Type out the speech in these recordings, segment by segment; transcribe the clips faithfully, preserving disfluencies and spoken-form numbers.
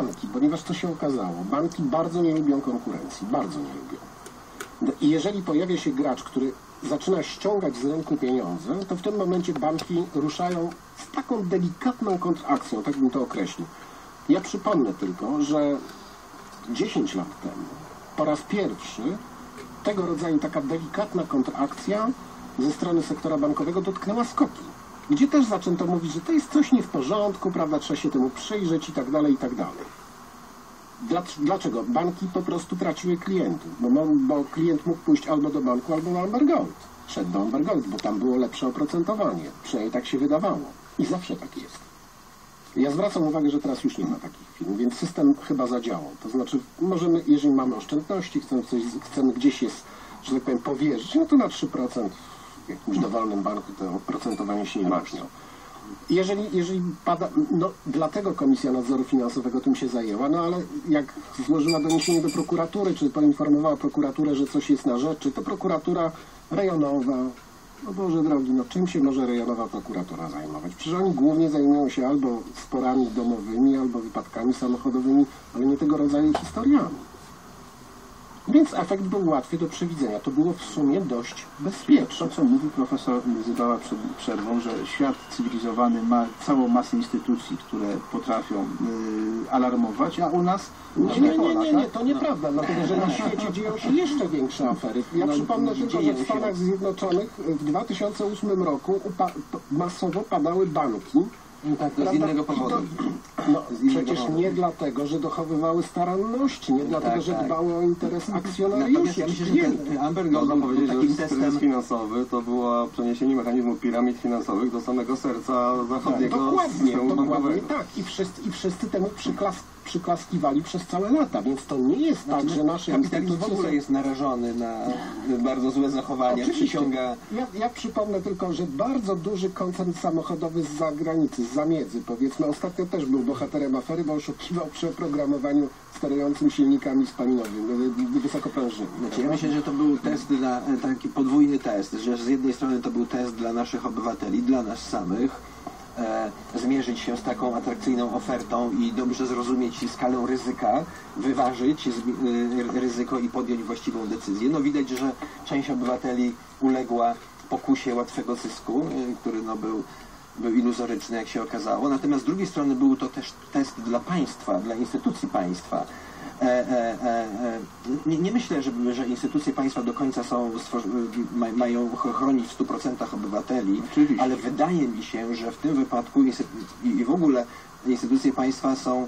banki, ponieważ co się okazało, banki bardzo nie lubią konkurencji, bardzo nie lubią. I jeżeli pojawia się gracz, który zaczyna ściągać z rynku pieniądze, to w tym momencie banki ruszają z taką delikatną kontrakcją, tak bym to określił. Ja przypomnę tylko, że dziesięć lat temu po raz pierwszy tego rodzaju taka delikatna kontrakcja ze strony sektora bankowego dotknęła skoki, gdzie też zaczęto mówić, że to jest coś nie w porządku, prawda, trzeba się temu przyjrzeć i tak dalej, i tak dalej. Dlaczego? Banki po prostu traciły klientów, bo, bo klient mógł pójść albo do banku, albo do Amber Gold. Szedł do Amber Gold, bo tam było lepsze oprocentowanie. Przynajmniej tak się wydawało. I zawsze tak jest. Ja zwracam uwagę, że teraz już nie ma takich firm, więc system chyba zadziałał. To znaczy, możemy, jeżeli mamy oszczędności, chcemy, coś, chcemy gdzieś jest, że tak powiem, powierzyć, no to na trzy procent w jakimś dowolnym banku to oprocentowanie się nie różnią. Jeżeli, jeżeli pada, no dlatego Komisja Nadzoru Finansowego tym się zajęła, no ale jak złożyła doniesienie do prokuratury, czy poinformowała prokuraturę, że coś jest na rzeczy, to prokuratura rejonowa, no Boże drogi, no czym się może rejonowa prokuratura zajmować? Przecież oni głównie zajmują się albo sporami domowymi, albo wypadkami samochodowymi, ale nie tego rodzaju historiami. Więc efekt był łatwy do przewidzenia. To było w sumie dość bezpieczne. To, co mówi profesor Zybała przed przerwą, że świat cywilizowany ma całą masę instytucji, które potrafią yy, alarmować, a u nas... Nie, nie, nie, nie, nie, to nieprawda, dlatego że na świecie dzieją się jeszcze większe afery. Ja no, przypomnę tylko, że w Stanach Zjednoczonych w dwa tysiące ósmym roku masowo padały banki. No tak, to z innego powodu. No, przecież nie dlatego, że dochowywały staranności, nie dlatego, tak, że tak. dbały o interes akcjonariuszy. Ja myślę, że ten Amber Gold można powiedzieć, takim że testem kryzys finansowy to było przeniesienie mechanizmu piramid finansowych do samego serca zachodniego dokładnie, systemu dokładnie bankowego. tak. I wszyscy, i wszyscy temu przyklas, przyklaskiwali przez całe lata, więc to nie jest tak, że nasze kapitalizm w instytucje ogóle jest narażony na bardzo złe zachowania, przyciąga... Ja, ja przypomnę tylko, że bardzo duży koncern samochodowy z zagranicy, z zamiedzy, powiedzmy, ostatnio też był bohaterem afery, bo oszukiwał przy oprogramowaniu sterującym silnikami spalinowymi, wysokoprężnymi. Znaczy, ja myślę, że to był test dla, taki podwójny test, że z jednej strony to był test dla naszych obywateli, dla nas samych, e, zmierzyć się z taką atrakcyjną ofertą i dobrze zrozumieć skalę ryzyka, wyważyć z, e, ryzyko i podjąć właściwą decyzję. No widać, że część obywateli uległa pokusie łatwego zysku, e, który no, był był iluzoryczny, jak się okazało. Natomiast z drugiej strony był to też test dla państwa, dla instytucji państwa. E, e, e, nie, nie myślę, że, że instytucje państwa do końca są, ma, mają chronić w stu procentach obywateli, Oczywiście. ale wydaje mi się, że w tym wypadku i, i w ogóle instytucje państwa są,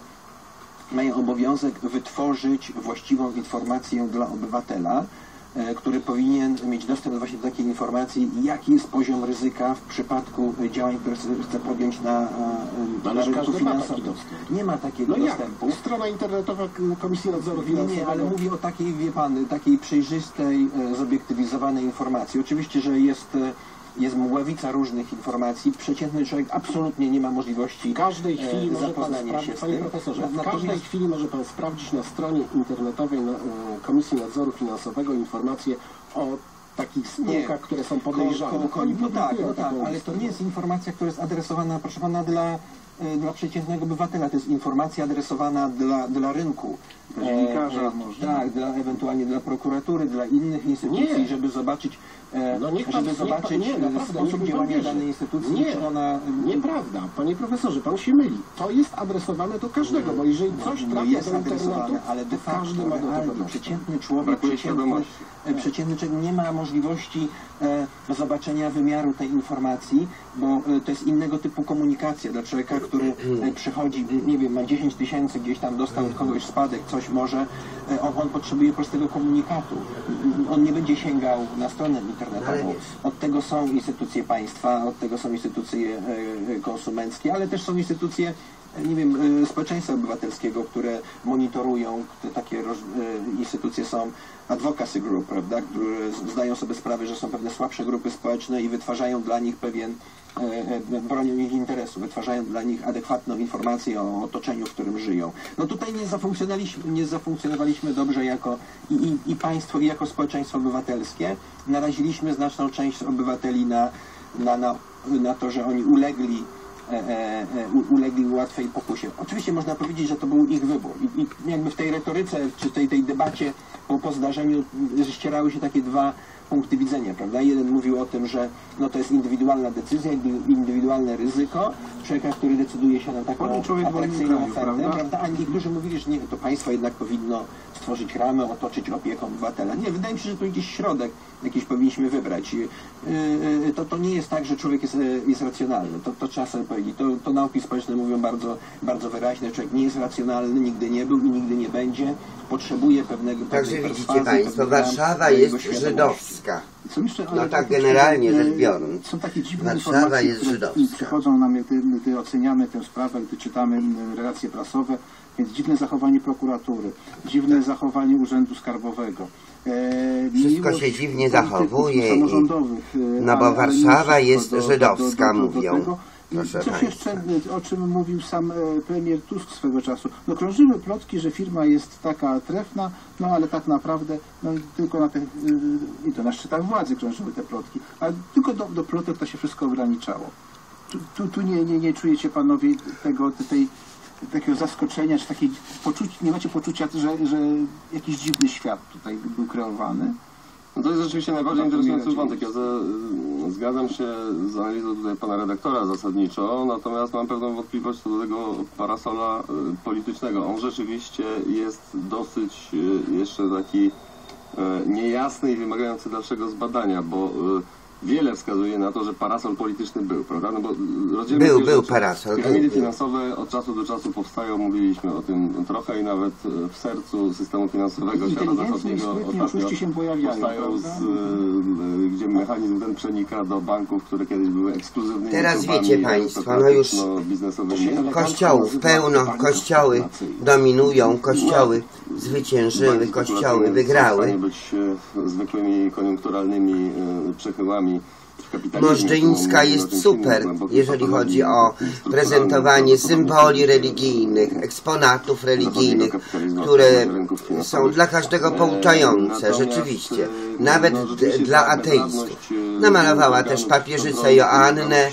mają obowiązek wytworzyć właściwą informację dla obywatela, który powinien mieć dostęp właśnie do takiej informacji, jaki jest poziom ryzyka w przypadku działań, które chce podjąć na, na rynku finansowym. Nie ma takiego no dostępu. Jak? Strona internetowa Komisji Nadzoru Finansowego. Nie, nie, ale mówię o takiej, wie pan, takiej przejrzystej, zobiektywizowanej informacji. Oczywiście, że jest jest mgławica różnych informacji. Przeciętny człowiek absolutnie nie ma możliwości w każdej chwili może pan się z Panie tym. profesorze, w każdej chwili może pan sprawdzić na stronie internetowej na, Komisji Nadzoru Finansowego informacje o takich spółkach, które są podejrzane. Ko, ko, ko, no tak, no tak, ale to nie jest informacja, która jest adresowana, proszę pana, dla dla przeciętnego obywatela. To jest informacja adresowana dla, dla rynku. Dla dziennikarza e, może. Tak, dla, ewentualnie dla prokuratury, dla innych instytucji, nie. żeby zobaczyć, e, no niech pan, żeby zobaczyć niech pan, nie, naprawdę, sposób działania danej instytucji. Nie, czy ona... nieprawda. Panie profesorze, pan się myli. To jest adresowane do każdego, bo jeżeli coś no, trafia jest do internetu, ale de facto, każdy ma do tego dostęp. Przeciętny człowiek, przeciętny, przeciętny człowiek nie ma możliwości e, zobaczenia wymiaru tej informacji, bo e, to jest innego typu komunikacja dla człowieka, który e, przychodzi, nie wiem, ma dziesięć tysięcy, gdzieś tam dostał od kogoś spadek, coś może, e, on, on potrzebuje prostego komunikatu. On nie będzie sięgał na stronę internetową. Od tego są instytucje państwa, od tego są instytucje e, konsumenckie, ale też są instytucje, nie wiem, społeczeństwa obywatelskiego, które monitorują, te takie roz, instytucje są advocacy group, prawda, które zdają sobie sprawę, że są pewne słabsze grupy społeczne i wytwarzają dla nich pewien, bronią ich interesu, wytwarzają dla nich adekwatną informację o otoczeniu, w którym żyją. No tutaj nie zafunkcjonowaliśmy, nie zafunkcjonowaliśmy dobrze jako i, i, i państwo, i jako społeczeństwo obywatelskie. Naraziliśmy znaczną część obywateli na, na, na, na to, że oni ulegli e, e, ulegli łatwej pokusie. Oczywiście można powiedzieć, że to był ich wybór i, i jakby w tej retoryce, czy tej, tej debacie po, po zdarzeniu ścierały się takie dwa punkty widzenia, prawda? Jeden mówił o tym, że no to jest indywidualna decyzja, indywidualne ryzyko człowieka, który decyduje się na taką atrakcyjną ofertę, prawda? A niektórzy mówili, że nie, to państwo jednak powinno stworzyć ramę, otoczyć opieką obywatela. Nie, wydaje mi się, że tu gdzieś środek jakiś powinniśmy wybrać. To, to nie jest tak, że człowiek jest, jest racjonalny. To, to trzeba sobie powiedzieć. To, to nauki społeczne mówią bardzo, bardzo wyraźnie, że człowiek nie jest racjonalny, nigdy nie był i nigdy nie będzie. Potrzebuje pewnego... Także widzicie Państwo, Warszawa jest żydowska. Jeszcze, no tak generalnie rzecz biorąc. Są takie dziwne Warszawa jest które żydowska. przychodzą nam, gdy, gdy oceniamy tę sprawę, gdy czytamy relacje prasowe, więc dziwne zachowanie prokuratury, dziwne zachowanie Urzędu Skarbowego. E, Wszystko się dziwnie zachowuje. Samorządowych, no bo ale, Warszawa ale jest do, żydowska, do, do, do, mówią. do tego. Proszę Coś Państwa. jeszcze, o czym mówił sam premier Tusk swego czasu. No krążyły plotki, że firma jest taka trefna, no ale tak naprawdę no, tylko na te, i to na szczytach władzy krążyły te plotki, ale tylko do, do plotek to się wszystko ograniczało. Tu, tu, tu nie, nie, nie czujecie panowie tego, tej, takiego zaskoczenia, czy takiej poczucia, nie macie poczucia, że, że jakiś dziwny świat tutaj był kreowany? No to jest rzeczywiście najbardziej interesujący wątek. Ja za, zgadzam się z analizą tutaj pana redaktora zasadniczo, natomiast mam pewną wątpliwość co do tego parasola y, politycznego. On rzeczywiście jest dosyć y, jeszcze taki y, niejasny i wymagający dalszego zbadania, bo y, wiele wskazuje na to, że parasol polityczny był, prawda? No bo rozdzielmy Był, dwie był rzeczy. parasol. Piramidy był. finansowe od czasu do czasu powstają, mówiliśmy o tym trochę i nawet w sercu systemu finansowego świata zachodniego ostatnio się pojawiają, powstają, z, y, gdzie mechanizm ten przenika do banków, które kiedyś były ekskluzywnymi Teraz klubami wiecie Państwo, no już biznesowymi. kościołów pełno, kościoły dominują, kościoły zwyciężyły, kościoły wygrały. Nie być e, zwykłymi koniunkturalnymi e, przechyłami. Możdżyńska jest super, jeżeli chodzi o prezentowanie symboli religijnych, eksponatów religijnych, które są dla każdego pouczające, rzeczywiście, nawet dla ateistów. Namalowała też papieżycę Joannę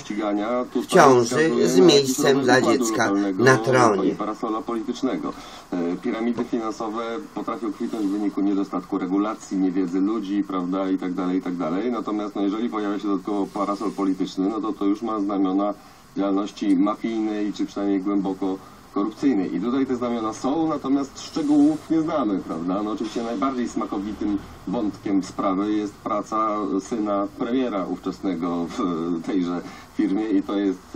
w ciąży z miejscem dla dziecka na tronie. Parasola politycznego. Piramidy finansowe potrafią kwitnąć w wyniku niedostatku regulacji, niewiedzy ludzi, prawda, i tak dalej, i tak dalej. Natomiast no, jeżeli pojawia się dodatkowo parasol polityczny, no to to już ma znamiona działalności mafijnej, czy przynajmniej głęboko korupcyjnej. I tutaj te znamiona są, natomiast szczegółów nie znamy, prawda? No oczywiście najbardziej smakowitym wątkiem sprawy jest praca syna premiera ówczesnego w tejże firmie i to jest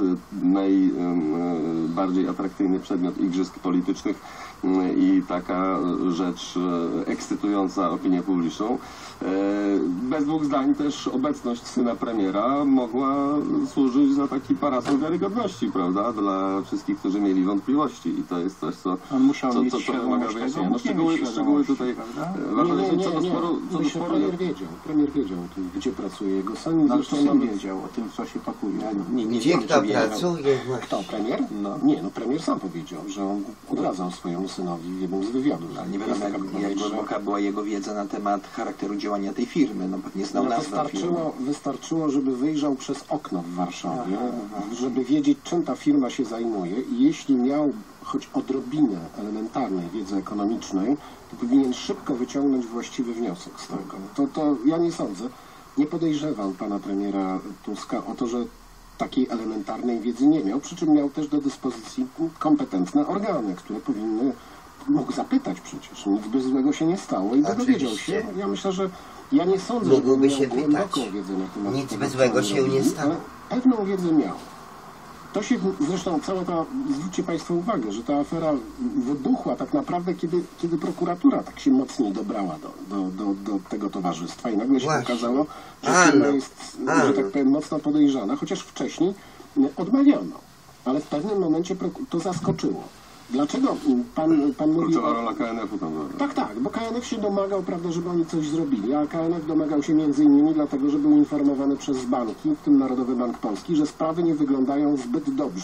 najbardziej atrakcyjny przedmiot igrzysk politycznych i taka rzecz ekscytująca opinię publiczną. Bez dwóch zdań też obecność syna premiera mogła służyć za taki parasol wiarygodności, prawda, dla wszystkich, którzy mieli wątpliwości i to jest coś, co, co, co, co wymaga wyjaśnienia. No szczegóły, szczegóły tutaj warto nie, nie, nie, nie. Co do sporu, premier wiedział, premier wiedział o tym, gdzie pracuje jego syn, zresztą syn wiedział o tym, co się pakuje. Nie, nie gdzie kto pracuje? Kto, premier? No, nie, no premier sam powiedział, że on odradzał swojemu synowi w jednym z wywiadów. Ale nie wiadomo, jak, jak głęboka była jego wiedza na temat charakteru działania tej firmy. No, nie znał no, nazwy wystarczyło, wystarczyło, żeby wyjrzał przez okno w Warszawie, aha, żeby wiedzieć, czym ta firma się zajmuje i jeśli miał choć odrobinę elementarnej wiedzy ekonomicznej, to powinien szybko wyciągnąć właściwy wniosek z tego. To, to ja nie sądzę, nie podejrzewam pana premiera Tuska o to, że takiej elementarnej wiedzy nie miał, przy czym miał też do dyspozycji kompetentne organy, które powinny, mógł zapytać przecież, nic by złego się nie stało i dowiedział się. Ja myślę, że ja nie sądzę, że mógłby się miał głęboką wiedzę na temat nic tego, by złego się nie stało. Ale pewną wiedzę miał. To się zresztą cała ta, zwróćcie Państwo uwagę, że ta afera wybuchła tak naprawdę, kiedy, kiedy prokuratura tak się mocniej dobrała do, do, do, do tego towarzystwa i nagle się Właśnie. okazało, że Ano. firma jest, Ano. że tak powiem, mocno podejrzana, chociaż wcześniej odmawiano. Ale w pewnym momencie to zaskoczyło. Dlaczego pan, pan mówi... Kluczowa rola K N F-u tam była. Tak, tak, bo K N F się domagał, prawda, żeby oni coś zrobili, a K N F domagał się między innymi dlatego, że był informowany przez banki, w tym Narodowy Bank Polski, że sprawy nie wyglądają zbyt dobrze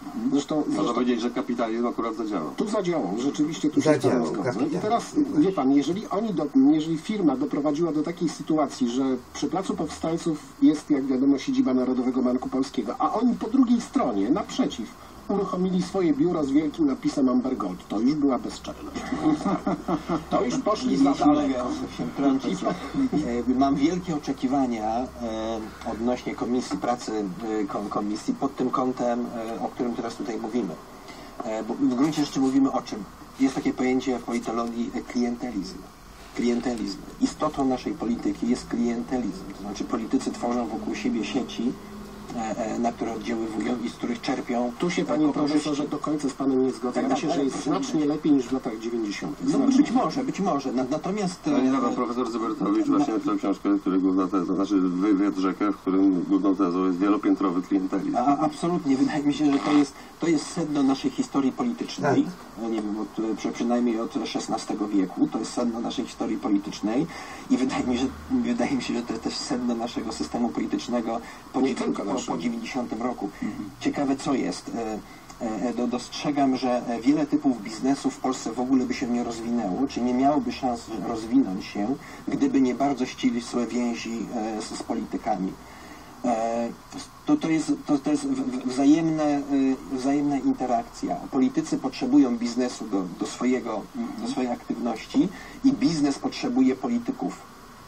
Zresztą, Można zresztą powiedzieć, że kapitalizm akurat zadziałał. tu zadziałał, rzeczywiście tu się Zadziałał, zgodzę. I kapitalizm. teraz wie pan, jeżeli oni, do, jeżeli firma doprowadziła do takiej sytuacji, że przy Placu Powstańców jest, jak wiadomo, siedziba Narodowego Banku Polskiego, a oni po drugiej stronie, naprzeciw, uruchomili swoje biuro z wielkim napisem Amber Gold, to już była bezczelność. To już poszli za daleko. się wtrącić. E, Mam wielkie oczekiwania e, odnośnie komisji, pracy e, kon- komisji pod tym kątem, e, o którym teraz tutaj mówimy. E, Bo w gruncie rzeczy mówimy o czym? Jest takie pojęcie w politologii e, klientelizm. Klientelizm. Istotą naszej polityki jest klientelizm. To znaczy politycy tworzą wokół siebie sieci, e, e, na które oddziaływują i z których czerpią. Tu się, e, panie korzyści. profesorze, do końca z panem nie zgodzę. Tak, Myślę, tak, że ale jest proszę znacznie lepiej niż w latach dziewięćdziesiątych. No Znacznie. być może, być może. Na- Natomiast Ale niedawno e, profesor Zybertowicz właśnie napisał książkę, której główna teza, znaczy wywiad rzekę, w którym główną tezą jest wielopiętrowy klientelizm. A, absolutnie, wydaje mi się, że to jest, to jest sedno naszej historii politycznej, Tak. no nie wiem, od, przy, przynajmniej od szesnastego wieku, to jest sedno naszej historii politycznej i wydaje mi, że, wydaje mi się, że to jest też sedno naszego systemu politycznego po, Nie dziewię- tylko po, naszego. po dziewięćdziesiątym roku. Ciekawe co jest. E, e, do- Dostrzegam, że wiele typów biznesu w Polsce w ogóle by się nie rozwinęło, czy nie miałoby szans rozwinąć się, gdyby nie bardzo ścisłe więzi e, z, z politykami. E, To, to jest, to, to jest w- w- wzajemne, y, wzajemna interakcja. Politycy potrzebują biznesu do, do, swojego, do swojej aktywności i biznes potrzebuje polityków.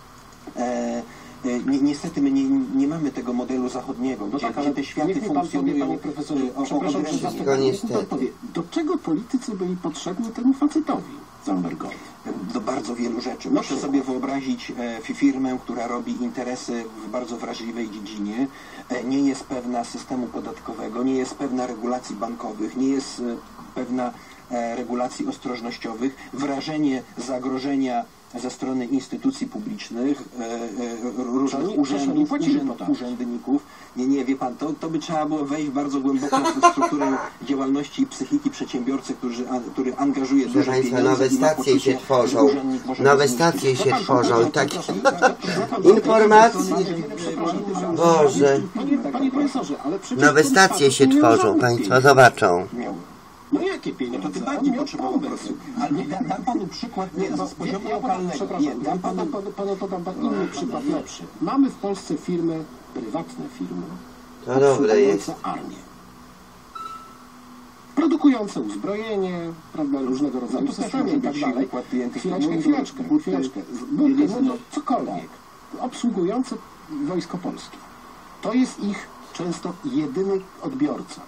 E, e, ni, niestety my nie, nie mamy tego modelu zachodniego, No gdzie, tak, ale gdzie te światy niech mi pan powie, funkcjonują. panie profesorze, y, o- przepraszam, że odrębnie. zapytam, Tylko niech mi pan niestety. powie, do czego politycy byli potrzebni temu facetowi z Amber Gold? Do bardzo wielu rzeczy. Na Proszę przykład? sobie wyobrazić e, fi- firmę, która robi interesy w bardzo wrażliwej dziedzinie, e, nie jest pewna systemu podatkowego, nie jest pewna regulacji bankowych, nie jest e, pewna e, regulacji ostrożnościowych, wrażenie zagrożenia ze strony instytucji publicznych, e, e, różnych Oni- przecież oni urzędów, płacili urzęd, podatki. urzędników. Nie, nie, wie pan, to, to by trzeba było wejść bardzo głęboko w strukturę działalności i psychiki przedsiębiorcy, którzy, a, który angażuje Proszę dużo Państwa, pieniędzy nowe i ma stacje poczucie, się tworzą. że urzędnik może Nowe go zniszczyć. stacje się Pan- tworzą i pan- tak. przepraszam, przepraszam, Informacje. przepraszam, Boże. Panie, panie profesorze, ale przecież Nowe ten stacje facet się nie miał tworzą, żadnych Państwo pieniędzy. zobaczą. Miał. No jakie No pieniądze? to tym On bardziej miał potrzebował pomysł. pracy. Ale nie, da, dam panu przykład nie, bo z poziomu ja panu- lokalnego. Przepraszam, Nie, dam panu, panu... panu, panu podam inny przykład lepszy. Mamy w Polsce firmy, prywatne firmy, To dobre jest. obsługujące armię. Produkujące uzbrojenie, prawda, różnego rodzaju No to też systemy może i tak być dalej. przykład klientów. Chwileczkę, Mundur, chwileczkę, buty, chwileczkę. bieliznę. Buty, no, cokolwiek. Obsługujące Wojsko Polskie. To jest ich często jedyny odbiorca.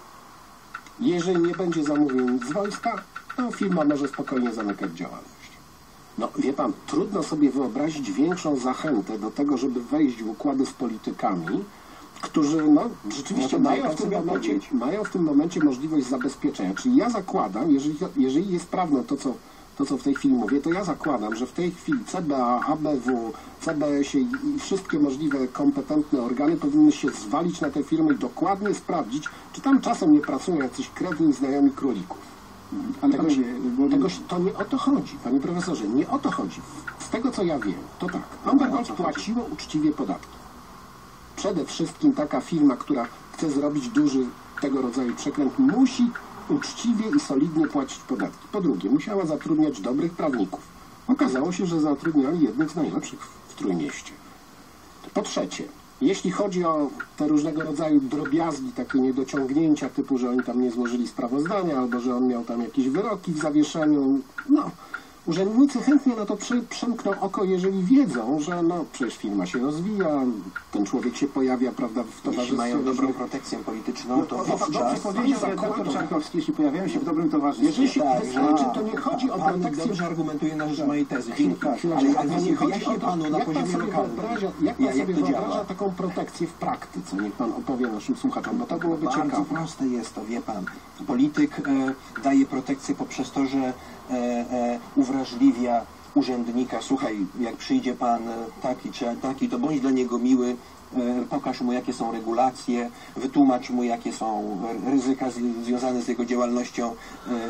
Jeżeli nie będzie zamówień z wojska, to firma może spokojnie zamykać działalność. No wie pan, trudno sobie wyobrazić większą zachętę do tego, żeby wejść w układy z politykami, którzy no, rzeczywiście No to mają, daje w pan tym sobie momencie, odpowiedź. mają w tym momencie możliwość zabezpieczenia. Czyli ja zakładam, jeżeli, jeżeli jest prawdą to co, to, co w tej chwili mówię, to ja zakładam, że w tej chwili C B A, A B W, C B S i, i wszystkie możliwe kompetentne organy powinny się zwalić na te firmy i dokładnie sprawdzić, czy tam czasem nie pracują jacyś krewni znajomi królików. Ale Tego, panowie, bo tego, to nie o to chodzi, panie profesorze, nie o to chodzi. Z tego co ja wiem, to tak, Amber Gold płaciło uczciwie podatki. Przede wszystkim taka firma, która chce zrobić duży tego rodzaju przekręt, musi uczciwie i solidnie płacić podatki. Po drugie, musiała zatrudniać dobrych prawników. Okazało się, że zatrudniali jednych z najlepszych w Trójmieście. Po trzecie, jeśli chodzi o te różnego rodzaju drobiazgi, takie niedociągnięcia typu, że oni tam nie złożyli sprawozdania, albo że on miał tam jakieś wyroki w zawieszeniu, no, urzędnicy chętnie na to przy, przymkną oko, jeżeli wiedzą, że no, przecież firma się rozwija, ten człowiek się pojawia, prawda, w Jeśli towarzystwie mają dobrą różnych- protekcję polityczną, to No, to wówczas... dobrze powiedział doktor Czarkowski, jeśli pojawiają się w dobrym towarzystwie. Jeżeli się Tak, wystarczy, że- to nie chodzi o Pan tak protekcję. dobrze argumentuje na rzecz mojej tezy. Dzięki. Tak, Ale, ale, ale nie nie chodzi wyjaśnię o to, panu na jak pan poziomie sobie lokalnym. wyobraża, jak pan Ja- sobie to wyobraża działa? taką protekcję w praktyce? Niech pan opowie naszym słuchaczom, bo to byłoby Bardzo ciekawe. proste jest to, wie pan. Polityk e, daje protekcję poprzez to, że e, e, uwrażliwia urzędnika. Słuchaj, jak przyjdzie pan e, taki czy taki, to bądź dla niego miły, e, pokaż mu jakie są regulacje, wytłumacz mu jakie są ryzyka z, związane z jego działalnością, e,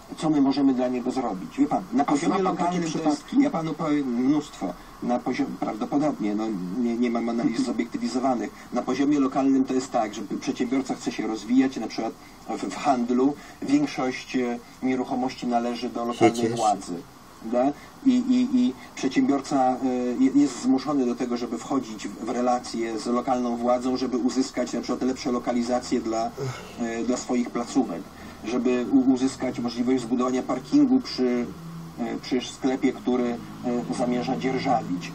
co my możemy dla niego zrobić. Wie pan, na poziomie lokalnym to jest, ja panu powiem mnóstwo, na poziomie, prawdopodobnie, no, nie, nie mam analiz zobiektywizowanych, na poziomie lokalnym to jest tak, że przedsiębiorca chce się rozwijać, na przykład w, w handlu większość nieruchomości należy do lokalnej władzy. Da? I, i, I przedsiębiorca y, jest zmuszony do tego, żeby wchodzić w, w relacje z lokalną władzą, żeby uzyskać na przykład lepsze lokalizacje dla, y, dla swoich placówek, żeby u, uzyskać możliwość zbudowania parkingu przy, y, przy sklepie, który y, zamierza dzierżawić.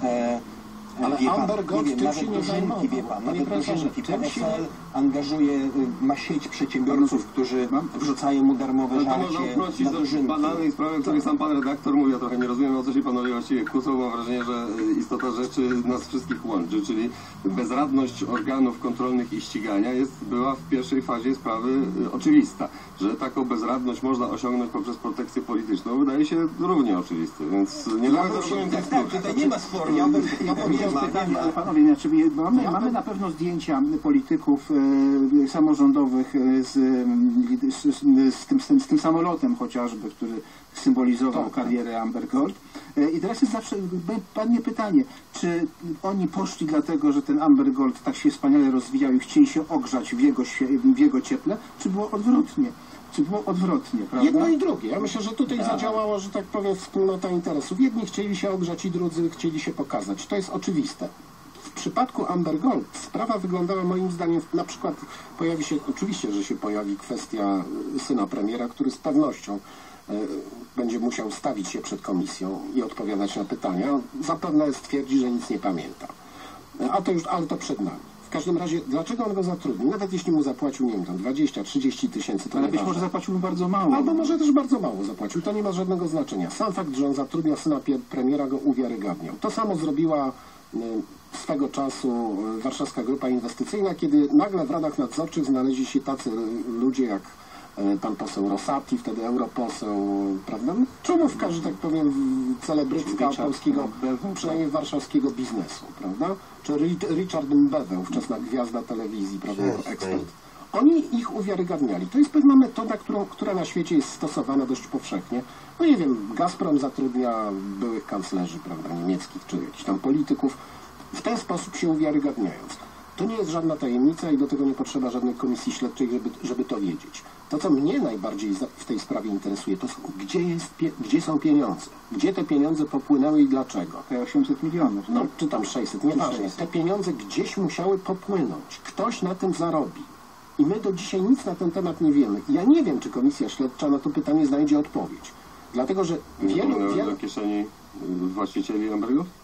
Y, Ale wie pan, Amber Gold nie wiem, tym nawet się nie dożynki, zajmował. wie pan, Panie nawet profesorze, dożynki. tym P S L się- angażuje, y, ma sieć przedsiębiorców, którzy wrzucają mu darmowe No to można żarcie wrócić na do dożynki. banalnej sprawy, o której sam pan redaktor mówi. Ja trochę nie rozumiem, o co się panowie właściwie kłócą. Mam wrażenie, że istota rzeczy nas wszystkich łączy, czyli bezradność organów kontrolnych i ścigania jest, była w pierwszej fazie sprawy y, oczywista. Że taką bezradność można osiągnąć poprzez protekcję polityczną, wydaje się równie oczywiste, więc nie Ja ja bym się Tak, tak, tutaj nie ma sporu. Ja bym, ja bym Nie chciał ma, nie Pytanie, ma. ale panowie, znaczy, mamy, mamy na pewno zdjęcia polityków e, samorządowych e, z, e, z, z, z, tym, z, tym, z tym samolotem chociażby, który symbolizował Tak, karierę Amber Gold. E, I teraz jest zawsze padnie pytanie, czy oni poszli dlatego, że ten Amber Gold tak się wspaniale rozwijał i chcieli się ogrzać w jego, świe- w jego cieple, czy było odwrotnie? Czy było odwrotnie, prawda? Jedno i drugie. Ja myślę, że tutaj zadziałała, że tak powiem, wspólnota interesów. Jedni chcieli się ogrzać i drudzy chcieli się pokazać. To jest oczywiste. W przypadku Amber Gold sprawa wyglądała moim zdaniem, na przykład pojawi się, oczywiście, że się pojawi kwestia syna premiera, który z pewnością e, będzie musiał stawić się przed komisją i odpowiadać na pytania. Zapewne stwierdzi, że nic nie pamięta. E, A to już, ale to przed nami. W każdym razie, dlaczego on go zatrudnił? Nawet jeśli mu zapłacił, nie wiem, tam dwadzieścia trzydzieści tysięcy, to Ale być nieważne. może zapłacił mu bardzo mało. Albo może też bardzo mało zapłacił. To nie ma żadnego znaczenia. Sam fakt, że on zatrudnia syna pie- premiera, go uwiarygadniał. To samo zrobiła y, swego czasu y, Warszawska Grupa Inwestycyjna, kiedy nagle w radach nadzorczych znaleźli się tacy y, ludzie jak y, pan poseł Rosati, wtedy europoseł, prawda? Czołówka, że tak powiem, celebrycka polskiego, przynajmniej warszawskiego biznesu, prawda? Czy Ri- Richard Mbewe, ówczesna gwiazda telewizji, prawda, jako ekspert. Oni ich uwiarygadniali. To jest pewna metoda, którą, która na świecie jest stosowana dość powszechnie. No nie wiem, Gazprom zatrudnia byłych kanclerzy, prawda, niemieckich, czy jakichś tam polityków, w ten sposób się uwiarygadniając. To nie jest żadna tajemnica i do tego nie potrzeba żadnej komisji śledczej, żeby, żeby to wiedzieć. To, co mnie najbardziej za- w tej sprawie interesuje, to są, gdzie, jest pie, gdzie są pieniądze? Gdzie te pieniądze popłynęły i dlaczego? Te osiemset milionów. No, czy tam sześćset, nieważne. Te pieniądze gdzieś musiały popłynąć. Ktoś na tym zarobi. I my do dzisiaj nic na ten temat nie wiemy. I ja nie wiem, czy komisja śledcza na to pytanie znajdzie odpowiedź. Dlatego, że Nie wielu, popłynęły wielu... do kieszeni y, właścicieli Amber Gold?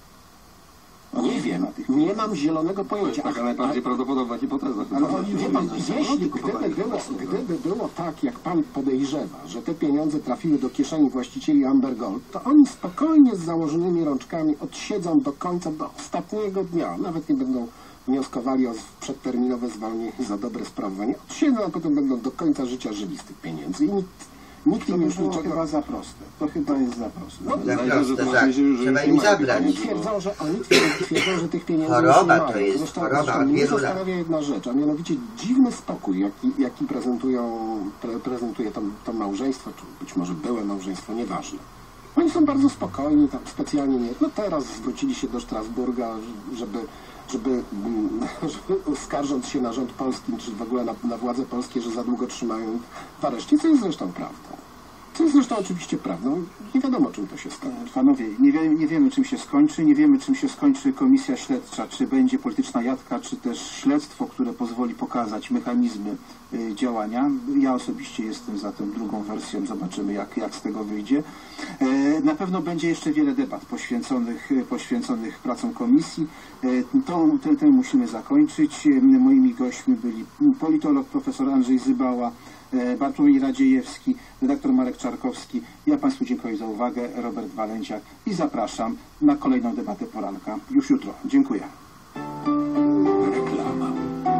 Nie wiem, nie mam zielonego To jest pojęcia. taka najbardziej prawdopodobna hipoteza. Ale oni, wie pan, jeśli gdyby było, gdyby było tak, jak pan podejrzewa, że te pieniądze trafiły do kieszeni właścicieli Amber Gold, to oni spokojnie z założonymi rączkami odsiedzą do końca, do ostatniego dnia. Nawet nie będą wnioskowali o przedterminowe zwolnienie za dobre sprawowanie. Odsiedzą, a potem będą do końca życia żyli z tych pieniędzy. I nikt, nikt To im by już było niczego... chyba za proste. To chyba jest za proste. No, Za Zdaje się, że proste, to tak. znaczy, że Trzeba już im nie ma zabrać. Oni twierdzą, że, oni twierdzą, twierdzą, że tych pieniędzy Choroba już nie to mają. jest, Zresztą, choroba zresztą od mnie wielu lat. zastanawia jedna rzecz, a mianowicie dziwny spokój, jaki, jaki prezentują, pre, prezentuje to, to małżeństwo, czy być może byłe małżeństwo, nieważne. Oni są bardzo spokojni, tam specjalnie nie... No teraz zwrócili się do Strasburga, żeby, żeby, mm, żeby skarżąc się na rząd polski, czy w ogóle na, na władze polskie, że za długo trzymają ich w areszcie, co jest zresztą prawdą. Co jest zresztą oczywiście prawdą. Nie wiadomo, czym to się skończy. Panowie, nie, wie, nie wiemy, czym się skończy, nie wiemy, czym się skończy komisja śledcza, czy będzie polityczna jadka, czy też śledztwo, które pozwoli pokazać mechanizmy y, działania. Ja osobiście jestem za tą drugą wersją, zobaczymy, jak, jak z tego wyjdzie. E, na pewno będzie jeszcze wiele debat poświęconych, y, poświęconych pracom komisji. E, tą, tę, tę musimy zakończyć. E, moimi gośćmi byli politolog profesor Andrzej Zybała, Bartłomiej Radziejewski, redaktor Marek Czarkowski. Ja Państwu dziękuję za uwagę, Robert Walęciak i zapraszam na kolejną debatę poranka już jutro. Dziękuję. Reklama.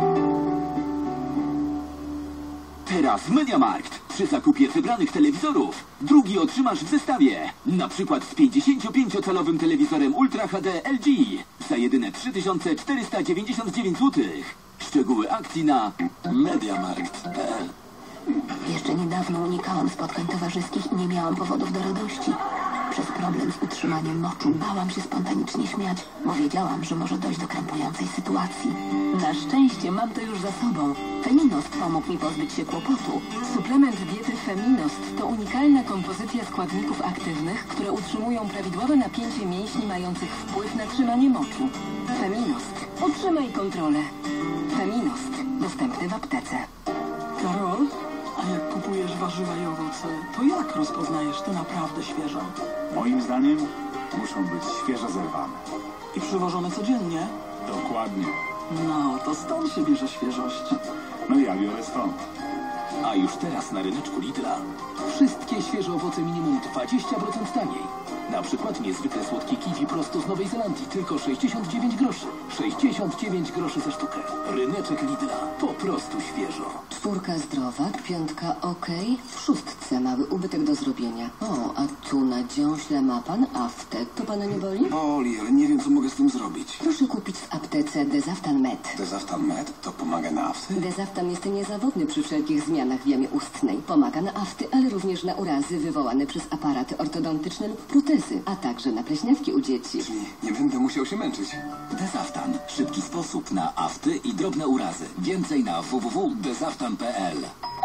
Teraz MediaMarkt. Przy zakupie wybranych telewizorów drugi otrzymasz w zestawie. Na przykład z pięćdziesięciopięciocalowym telewizorem Ultra H D L G za jedyne trzy tysiące czterysta dziewięćdziesiąt dziewięć złotych. Szczegóły akcji na mediamarkt kropka p l. Jeszcze niedawno unikałam spotkań towarzyskich i nie miałam powodów do radości. Przez problem z utrzymaniem moczu bałam się spontanicznie śmiać, bo wiedziałam, że może dojść do krępującej sytuacji. Na szczęście mam to już za sobą. Feminost pomógł mi pozbyć się kłopotu. Suplement diety Feminost to unikalna kompozycja składników aktywnych, które utrzymują prawidłowe napięcie mięśni mających wpływ na trzymanie moczu. Feminost. Utrzymaj kontrolę. Feminost. Dostępny w aptece. Karol, a jak kupujesz warzywa i owoce, to jak rozpoznajesz te naprawdę świeże? Moim zdaniem muszą być świeżo zerwane. I przywożone codziennie? Dokładnie. No, to stąd się bierze świeżość. No ja biorę stąd. A już teraz na ryneczku Lidla wszystkie świeże owoce minimum dwadzieścia procent taniej. Na przykład niezwykle słodki kiwi prosto z Nowej Zelandii, tylko sześćdziesiąt dziewięć groszy. sześćdziesiąt dziewięć groszy za sztukę. Ryneczek Lidla, po prostu świeżo. Czwórka zdrowa, piątka okej, w szóstce mały ubytek do zrobienia. O, a tu na dziąśle ma pan Aftek. To pana nie boli? Boli, ale nie wiem, co mogę z tym zrobić. Proszę kupić w aptece Dezaftan Med. Dezaftan Med? To pomaga na afty? Dezaftan jest niezawodny przy wszelkich zmianach w jamie ustnej. Pomaga na afty, ale również na urazy wywołane przez aparaty ortodontyczne lub protezy, a także na pleśniawki u dzieci. Czyli nie będę musiał się męczyć. Dezaftan. Szybki sposób na afty i drobne urazy. Więcej na w w w kropka dezaftan kropka p l.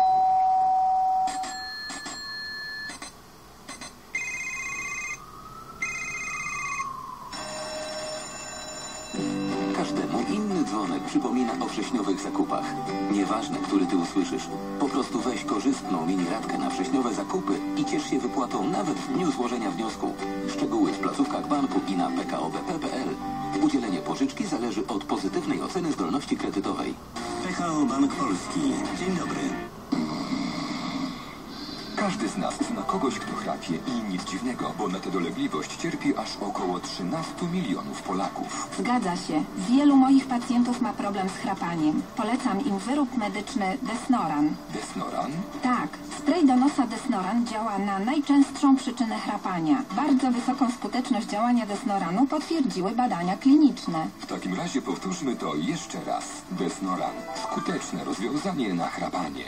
Każdemu inny dzwonek przypomina o wrześniowych zakupach. Nieważne, który ty usłyszysz. Po prostu weź korzystną mini-ratkę na wrześniowe zakupy i ciesz się wypłatą nawet w dniu złożenia wniosku. Szczegóły w placówkach banku i na p k o b p kropka p l. Udzielenie pożyczki zależy od pozytywnej oceny zdolności kredytowej. P K O Bank Polski. Dzień dobry. Każdy z nas zna kogoś, kto chrapie i nic dziwnego, bo na tę dolegliwość cierpi aż około trzynastu milionów Polaków. Zgadza się. Wielu moich pacjentów ma problem z chrapaniem. Polecam im wyrób medyczny Desnoran. Desnoran? Tak. Spray do nosa Desnoran działa na najczęstszą przyczynę chrapania. Bardzo wysoką skuteczność działania Desnoranu potwierdziły badania kliniczne. W takim razie powtórzmy to jeszcze raz. Desnoran. Skuteczne rozwiązanie na chrapanie.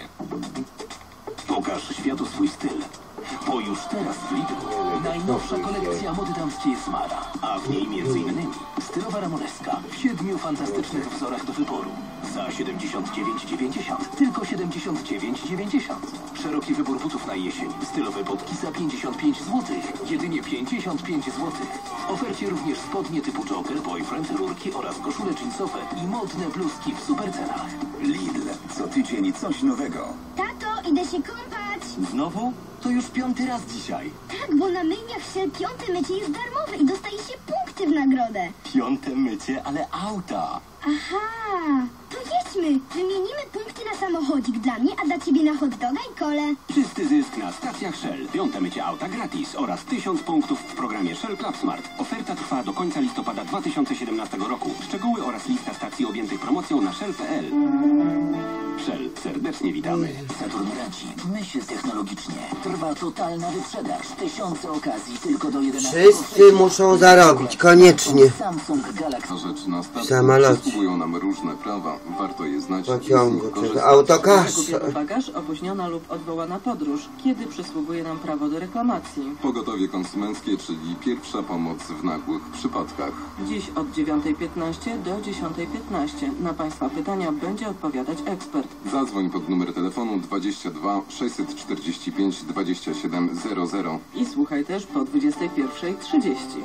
Pokaż światu swój styl. Bo już teraz w Lidlu najnowsza kolekcja mody damskiej Smara, a w niej między innymi stylowa ramoneska w siedmiu fantastycznych wzorach do wyboru. Za siedemdziesiąt dziewięć dziewięćdziesiąt, tylko siedemdziesiąt dziewięć dziewięćdziesiąt. Szeroki wybór butów na jesień, stylowe botki za pięćdziesiąt pięć złotych, jedynie pięćdziesiąt pięć złotych. W ofercie również spodnie typu jogger, boyfriend, rurki oraz koszule jeansowe i modne bluzki w supercenach. Lidl. Co tydzień coś nowego. Tato, idę się kąpać. Znowu? To już piąty raz dzisiaj. Tak, bo na myjniach Shell piąte mycie jest darmowe i dostaje się punkty w nagrodę. Piąte mycie, ale auta. Aha, to jedźmy. Wymienimy punkty na samochodzik dla mnie, a dla ciebie na hot doga i kole. Czysty zysk na stacjach Shell. Piąte mycie auta gratis oraz tysiąc punktów w programie Shell Club Smart. Oferta trwa do końca listopada dwa tysiące siedemnastego roku. Szczegóły oraz lista stacji objętych promocją na shell kropka p l. Shell, serdecznie witamy. Saturn radzi. Myśl technologicznie. Trwa totalna wyprzedaż. Tysiące okazji tylko do jedenastego. Wszyscy muszą zarobić, koniecznie. Samsung Galaxy. Rzecz na statku Samolocie. przysługują nam różne prawa. Warto je znać. Pociągu, i z nich przez korzystać. autokar. Zakupiony bagaż, opóźniona lub odwołana podróż. Kiedy przysługuje nam prawo do reklamacji? Pogotowie konsumenckie, czyli pierwsza pomoc w nagłych przypadkach. Dziś od dziewiątej piętnaście do dziesiątej piętnaście. Na Państwa pytania będzie odpowiadać ekspert. Zadzwoń pod numer telefonu dwadzieścia dwa sześćset czterdzieści pięć dwadzieścia siedem zero zero. I słuchaj też po dwudziestej pierwszej trzydzieści.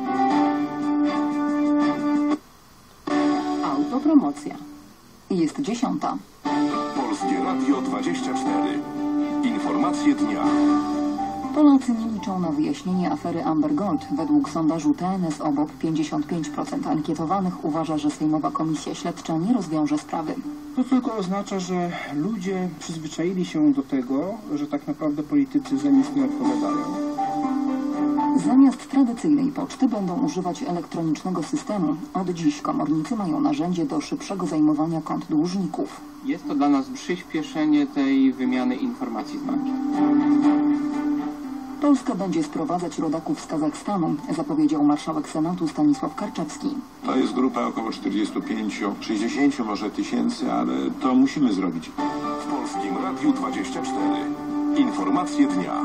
Autopromocja. Jest dziesiąta. Polskie Radio dwadzieścia cztery. Informacje dnia. Polacy nie liczą na wyjaśnienie afery Amber Gold. Według sondażu T N S obok pięćdziesiąt pięć procent ankietowanych uważa, że Sejmowa Komisja Śledcza nie rozwiąże sprawy. To tylko oznacza, że ludzie przyzwyczaili się do tego, że tak naprawdę politycy za nic nie odpowiadają. Zamiast tradycyjnej poczty będą używać elektronicznego systemu. Od dziś komornicy mają narzędzie do szybszego zajmowania kont dłużników. Jest to dla nas przyspieszenie tej wymiany informacji z bankiem. To Polska będzie sprowadzać rodaków z Kazachstanu, zapowiedział marszałek Senatu Stanisław Karczewski. To jest grupa około czterdziestu pięciu, sześćdziesięciu może tysięcy, ale to musimy zrobić. W Polskim Radiu dwadzieścia cztery. Informacje dnia.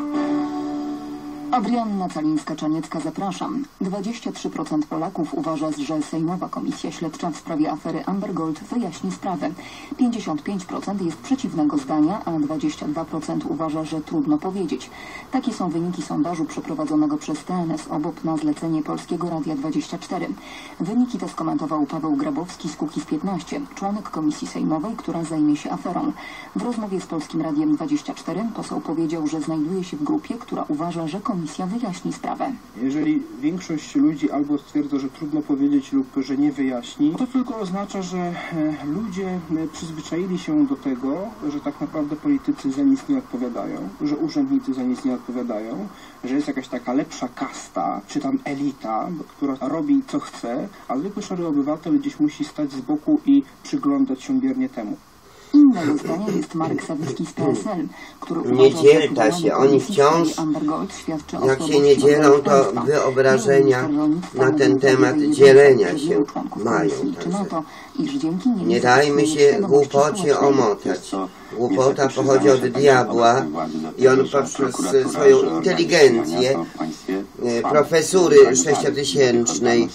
Adrianna Calińska-Czaniecka, zapraszam. dwadzieścia trzy procent Polaków uważa, że Sejmowa Komisja Śledcza w sprawie afery Amber Gold wyjaśni sprawę. pięćdziesiąt pięć procent jest przeciwnego zdania, a dwadzieścia dwa procent uważa, że trudno powiedzieć. Takie są wyniki sondażu przeprowadzonego przez T N S Obop na zlecenie Polskiego Radia dwadzieścia cztery. Wyniki te skomentował Paweł Grabowski z Kukiz piętnaście, członek Komisji Sejmowej, która zajmie się aferą. W rozmowie z Polskim Radiem dwadzieścia cztery poseł powiedział, że znajduje się w grupie, która uważa, że Komisja wyjaśni sprawę. Jeżeli większość ludzi albo stwierdza, że trudno powiedzieć lub że nie wyjaśni, to tylko oznacza, że ludzie przyzwyczaili się do tego, że tak naprawdę politycy za nic nie odpowiadają, że urzędnicy za nic nie odpowiadają, że jest jakaś taka lepsza kasta, czy tam elita, która robi co chce, a zwykły szary obywatel gdzieś musi stać z boku i przyglądać się biernie temu. Innego zdania jest Marek Sawicki z P S L, który uważa, nie dzielta się, oni wciąż, jak się nie dzielą, to wyobrażenia na ten temat dzielenia się mają. Także nie dajmy się głupocie omotać. Głupota pochodzi od diabła i on poprzez swoją inteligencję profesury sześciotysięcznej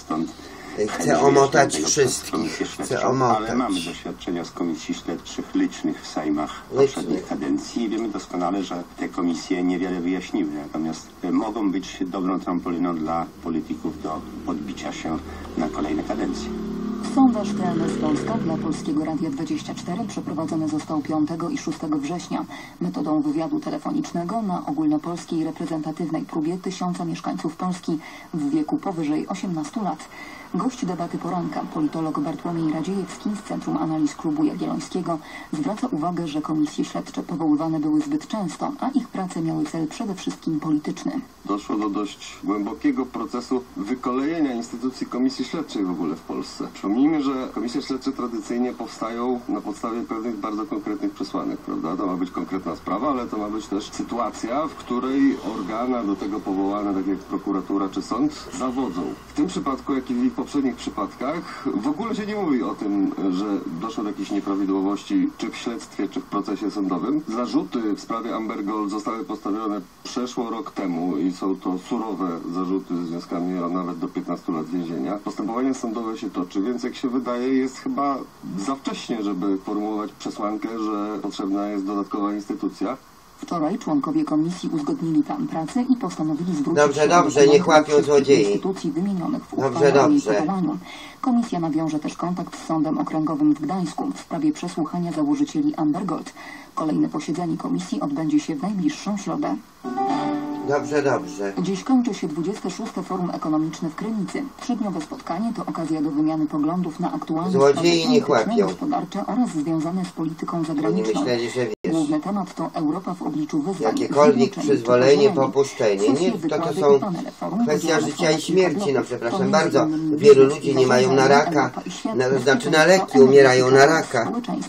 chce omotać wszystkich. Chce omotać. Ale mamy doświadczenia z komisji śledczych licznych w sejmach poprzednich kadencji i wiemy doskonale, że te komisje niewiele wyjaśniły. Natomiast mogą być dobrą trampoliną dla polityków do podbicia się na kolejne kadencje. Sondaż T N S Polska dla Polskiego Radia dwadzieścia cztery przeprowadzony został piątego i szóstego września metodą wywiadu telefonicznego na ogólnopolskiej reprezentatywnej próbie tysiąca mieszkańców Polski w wieku powyżej osiemnastu lat. Gość debaty poranka, politolog Bartłomiej Radziejewski z Centrum Analiz Klubu Jagiellońskiego, zwraca uwagę, że komisje śledcze powoływane były zbyt często, a ich prace miały cel przede wszystkim polityczny. Doszło do dość głębokiego procesu wykolejenia instytucji komisji śledczej w ogóle w Polsce. Przypomnijmy, że komisje śledcze tradycyjnie powstają na podstawie pewnych bardzo konkretnych przesłanek, prawda? To ma być konkretna sprawa, ale to ma być też sytuacja, w której organa do tego powołane, tak jak prokuratura czy sąd, zawodzą. W tym przypadku, jak i w poprzednich przypadkach, w ogóle się nie mówi o tym, że doszło do jakichś nieprawidłowości, czy w śledztwie, czy w procesie sądowym. Zarzuty w sprawie Amber Gold zostały postawione przeszło rok temu i są to surowe zarzuty z wnioskami o nawet do piętnastu lat więzienia. Postępowanie sądowe się toczy, więc jak się wydaje, jest chyba za wcześnie, żeby formułować przesłankę, że potrzebna jest dodatkowa instytucja. Wczoraj członkowie komisji uzgodnili plan pracy i postanowili zwrócić dobrze, się dobrze, do niech łapią złodziei. instytucji wymienionych w dobrze, uchwale o jej dobrze. powołaniu. Komisja nawiąże też kontakt z Sądem Okręgowym w Gdańsku w sprawie przesłuchania założycieli Amber Gold. Kolejne posiedzenie komisji odbędzie się w najbliższą środę. Dobrze, dobrze. Dziś kończy się dwudzieste szóste Forum Ekonomiczne w Krynicy. Trzydniowe spotkanie to okazja do wymiany poglądów na aktualne złodziei nie sprawy chłapią. gospodarcze oraz związane z polityką zagraniczną. Oni myśleli, że wiesz. Główny temat to Europa w obliczu wyzwań. Jakiekolwiek przyzwolenie, popuszczenie, nie, to to są kwestia życia i śmierci. No przepraszam bardzo, wielu ludzi nie mają na raka, na, to znaczy na leki, umierają na raka.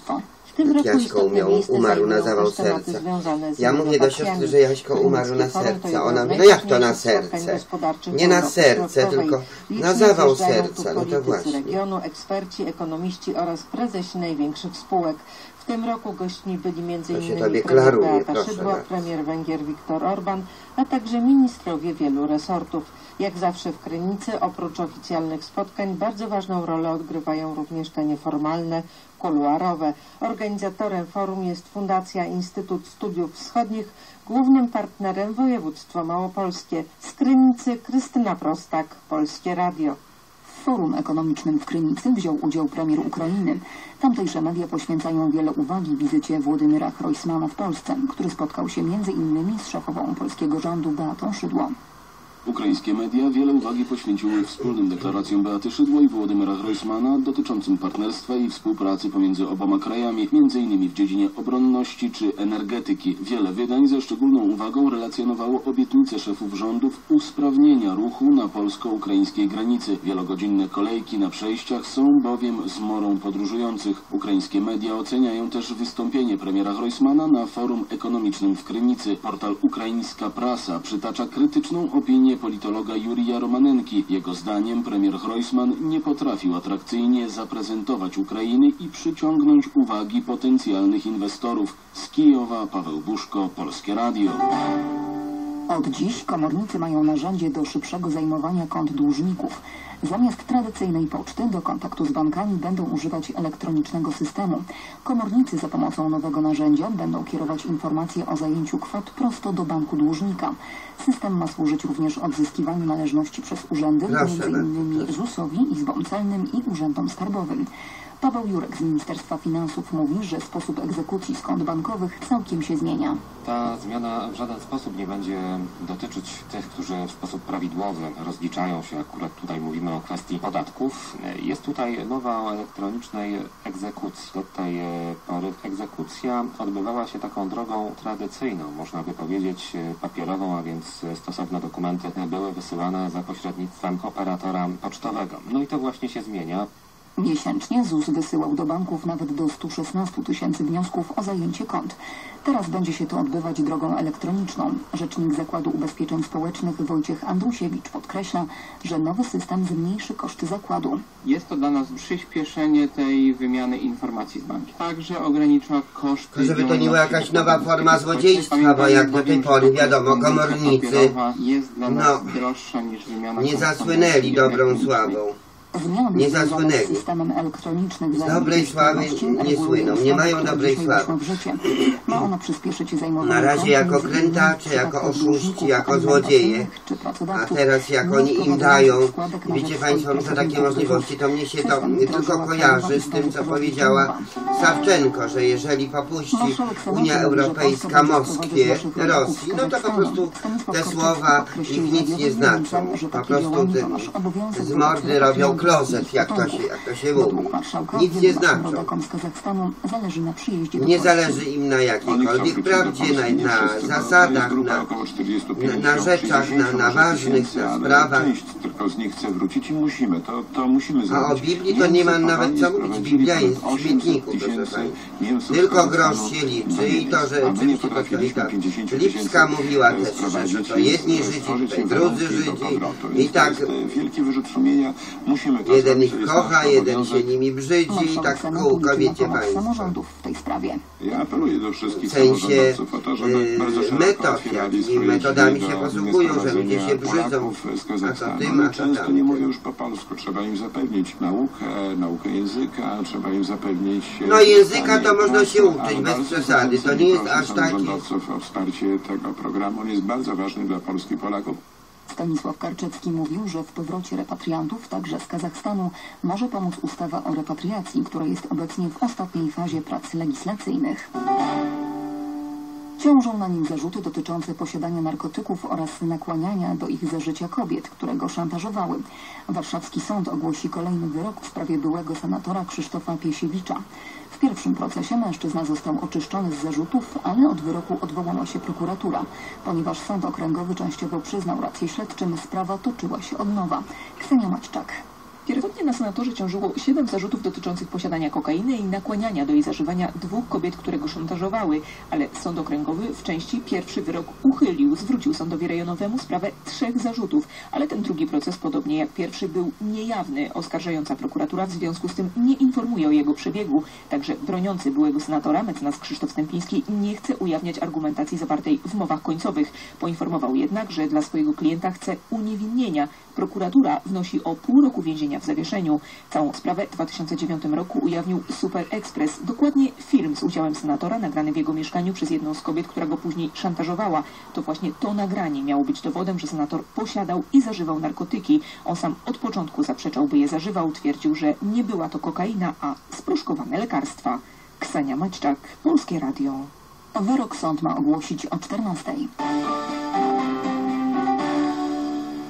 Jak Jaśko umiał, umarł na zawał serca. Ja mówię do siostry, że Jaśko umarł na serce. Ona mówi, no jak to na serce? Nie na serce, tylko na zawał serca. No to właśnie. regionu, eksperci, ekonomiści oraz prezesi największych spółek. W tym roku gośćmi byli między innymi premier Beata Szydło, premier Węgier Viktor Orban, a także ministrowie wielu resortów. Jak zawsze w Krynicy, oprócz oficjalnych spotkań, bardzo ważną rolę odgrywają również te nieformalne, kuluarowe. Organizatorem forum jest Fundacja Instytut Studiów Wschodnich, głównym partnerem województwo małopolskie. Z Krynicy Krystyna Prostak, Polskie Radio. W Forum Ekonomicznym w Krynicy wziął udział premier Ukrainy. Tamtejsze media poświęcają wiele uwagi wizycie Włodymyra Hrojsmana w Polsce, który spotkał się między innymi z szefową polskiego rządu Beatą Szydło. Ukraińskie media wiele uwagi poświęciły wspólnym deklaracjom Beaty Szydło i Wołodymyra Hrojsmana dotyczącym partnerstwa i współpracy pomiędzy oboma krajami, między innymi w dziedzinie obronności czy energetyki. Wiele wydań ze szczególną uwagą relacjonowało obietnice szefów rządów usprawnienia ruchu na polsko-ukraińskiej granicy. Wielogodzinne kolejki na przejściach są bowiem zmorą podróżujących. Ukraińskie media oceniają też wystąpienie premiera Hrojsmana na forum ekonomicznym w Krynicy. Portal Ukraińska Prasa przytacza krytyczną opinię politologa Jurija Romanenki. Jego zdaniem premier Hrojsman nie potrafił atrakcyjnie zaprezentować Ukrainy i przyciągnąć uwagi potencjalnych inwestorów. Z Kijowa Paweł Buszko, Polskie Radio. Od dziś komornicy mają narzędzie do szybszego zajmowania kont dłużników. Zamiast tradycyjnej poczty do kontaktu z bankami będą używać elektronicznego systemu. Komornicy za pomocą nowego narzędzia będą kierować informacje o zajęciu kwot prosto do banku dłużnika. System ma służyć również odzyskiwaniu należności przez urzędy, między innymi zusowi, Izbom Celnym i Urzędom Skarbowym. Paweł Jurek z Ministerstwa Finansów mówi, że sposób egzekucji z kont bankowych całkiem się zmienia. Ta zmiana w żaden sposób nie będzie dotyczyć tych, którzy w sposób prawidłowy rozliczają się. Akurat tutaj mówimy o kwestii podatków. Jest tutaj mowa o elektronicznej egzekucji. Do tej pory egzekucja odbywała się taką drogą tradycyjną, można by powiedzieć papierową, a więc stosowne dokumenty były wysyłane za pośrednictwem operatora pocztowego. No i to właśnie się zmienia. Miesięcznie ZUS wysyłał do banków nawet do stu szesnastu tysięcy wniosków o zajęcie kont. Teraz będzie się to odbywać drogą elektroniczną. Rzecznik Zakładu Ubezpieczeń Społecznych Wojciech Andrusiewicz podkreśla, że nowy system zmniejszy koszty zakładu. Jest to dla nas przyspieszenie tej wymiany informacji z bankiem. Także ogranicza koszty. Żeby to nie była jakaś nowa forma złodziejstwa, bo jak do tej pory wiadomo, komornicy no, nie zasłynęli dobrą sławą. Zmiany nie zasłynęli. Z systemem elektronicznych z dobrej sławy nie słyną, nie mają dobrej sławy. Ma ona przyspieszyć zajmowanie. Na razie jako krętacze, jako oszuści, jako złodzieje, a teraz jak oni im dają, wiecie Państwo, różne takie możliwości, to mnie się to tylko kojarzy z tym, co powiedziała Sawczenko, że jeżeli popuści Unia Europejska Moskwie, Rosji, no to po prostu te słowa ich nic nie znaczą. Po prostu te, z mordy robią klozet, jak to się, jak to się mówi. Nic nie znaczą. Nie zależy im na jakiejkolwiek prawdzie, na, na zasadach, na, na, na rzeczach, na, na ważnych na sprawach. Tylko z nich chce wrócić i musimy, to, to musimy zrobić. A o Biblii to nie ma nawet co mówić. Biblia jest w śmietniku, proszę Państwa. Tylko grosz się liczy i to, że oczywiście katolika Lipska mówiła też, że to jedni Żydzi, drudzy Żydzi i tak wielki wyrzut sumienia musimy jeden ich kocha, jeden się nimi brzydzi i tak kółko, wiecie Państwo. Ja apeluję do wszystkich w sensie samorządowców o to, żeby bardzo metod, jakimi metodami się posługują, że ludzie się brzydzą, a to tym, a to często nie mówią już po polsku. Trzeba im zapewnić naukę, naukę języka, trzeba im zapewnić... No języka to można się uczyć bez przesady, to nie jest aż takie... ...samorządowców o wsparcie tego programu. On jest bardzo ważny dla Polski i Polaków. Stanisław Karczewski mówił, że w powrocie repatriantów, także z Kazachstanu, może pomóc ustawa o repatriacji, która jest obecnie w ostatniej fazie prac legislacyjnych. Ciążą na nim zarzuty dotyczące posiadania narkotyków oraz nakłaniania do ich zażycia kobiet, które go szantażowały. Warszawski sąd ogłosi kolejny wyrok w sprawie byłego senatora Krzysztofa Piesiewicza. W pierwszym procesie mężczyzna został oczyszczony z zarzutów, ale od wyroku odwołała się prokuratura. Ponieważ sąd okręgowy częściowo przyznał rację śledczym, sprawa toczyła się od nowa. Ksenia Maćczak. Pierwotnie na senatorze ciążyło siedem zarzutów dotyczących posiadania kokainy i nakłaniania do jej zażywania dwóch kobiet, które go szantażowały, ale sąd okręgowy w części pierwszy wyrok uchylił, zwrócił sądowi rejonowemu sprawę trzech zarzutów, ale ten drugi proces, podobnie jak pierwszy, był niejawny. Oskarżająca prokuratura w związku z tym nie informuje o jego przebiegu, także broniący byłego senatora, mecenas Krzysztof Stępiński, nie chce ujawniać argumentacji zawartej w mowach końcowych. Poinformował jednak, że dla swojego klienta chce uniewinnienia. Prokuratura wnosi o pół roku więzienia w zawieszeniu. Całą sprawę w dwa tysiące dziewiątym roku ujawnił Super Express, dokładnie film z udziałem senatora nagrany w jego mieszkaniu przez jedną z kobiet, która go później szantażowała. To właśnie to nagranie miało być dowodem, że senator posiadał i zażywał narkotyki. On sam od początku zaprzeczał, by je zażywał. Twierdził, że nie była to kokaina, a sproszkowane lekarstwa. Ksenia Maćczak, Polskie Radio. Wyrok sąd ma ogłosić o czternastej.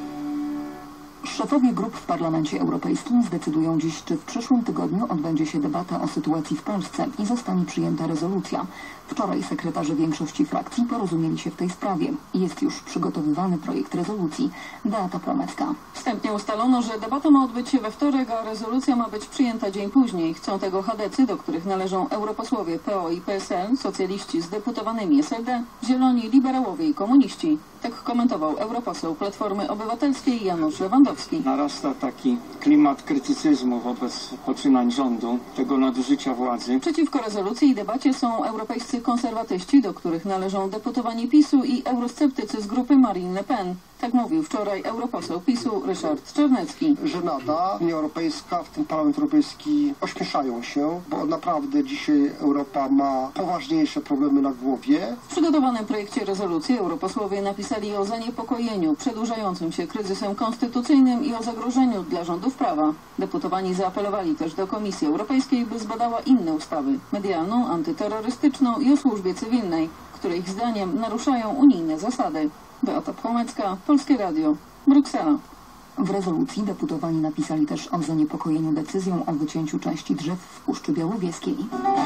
Szefowie grup w Parlamencie Europejskim zdecydują dziś, czy w przyszłym tygodniu odbędzie się debata o sytuacji w Polsce i zostanie przyjęta rezolucja. Wczoraj sekretarze większości frakcji porozumieli się w tej sprawie. Jest już przygotowywany projekt rezolucji. Beata Promecka. Wstępnie ustalono, że debata ma odbyć się we wtorek, a rezolucja ma być przyjęta dzień później. Chcą tego chadecy, do których należą europosłowie P O i P S L, socjaliści z deputowanymi S L D, zieloni, liberałowie i komuniści. Tak komentował europoseł Platformy Obywatelskiej Janusz Lewandowski. Narasta taki klimat krytycyzmu wobec poczynań rządu, tego nadużycia władzy. Przeciwko rezolucji i debacie są europejscy konserwatyści, do których należą deputowani PiSu i eurosceptycy z grupy Marine Le Pen. Tak mówił wczoraj europoseł PiSu Ryszard Czarnecki. Żenada, Unia Europejska, w tym Parlament Europejski ośmieszają się, bo naprawdę dzisiaj Europa ma poważniejsze problemy na głowie. W przygotowanym projekcie rezolucji europosłowie napisali o zaniepokojeniu przedłużającym się kryzysem konstytucyjnym i o zagrożeniu dla rządów prawa. Deputowani zaapelowali też do Komisji Europejskiej, by zbadała inne ustawy, medialną, antyterrorystyczną i o służbie cywilnej, które ich zdaniem naruszają unijne zasady. Beata Płomecka, Polskie Radio, Bruksela. W rezolucji deputowani napisali też o zaniepokojeniu decyzją o wycięciu części drzew w Puszczy Białowieskiej.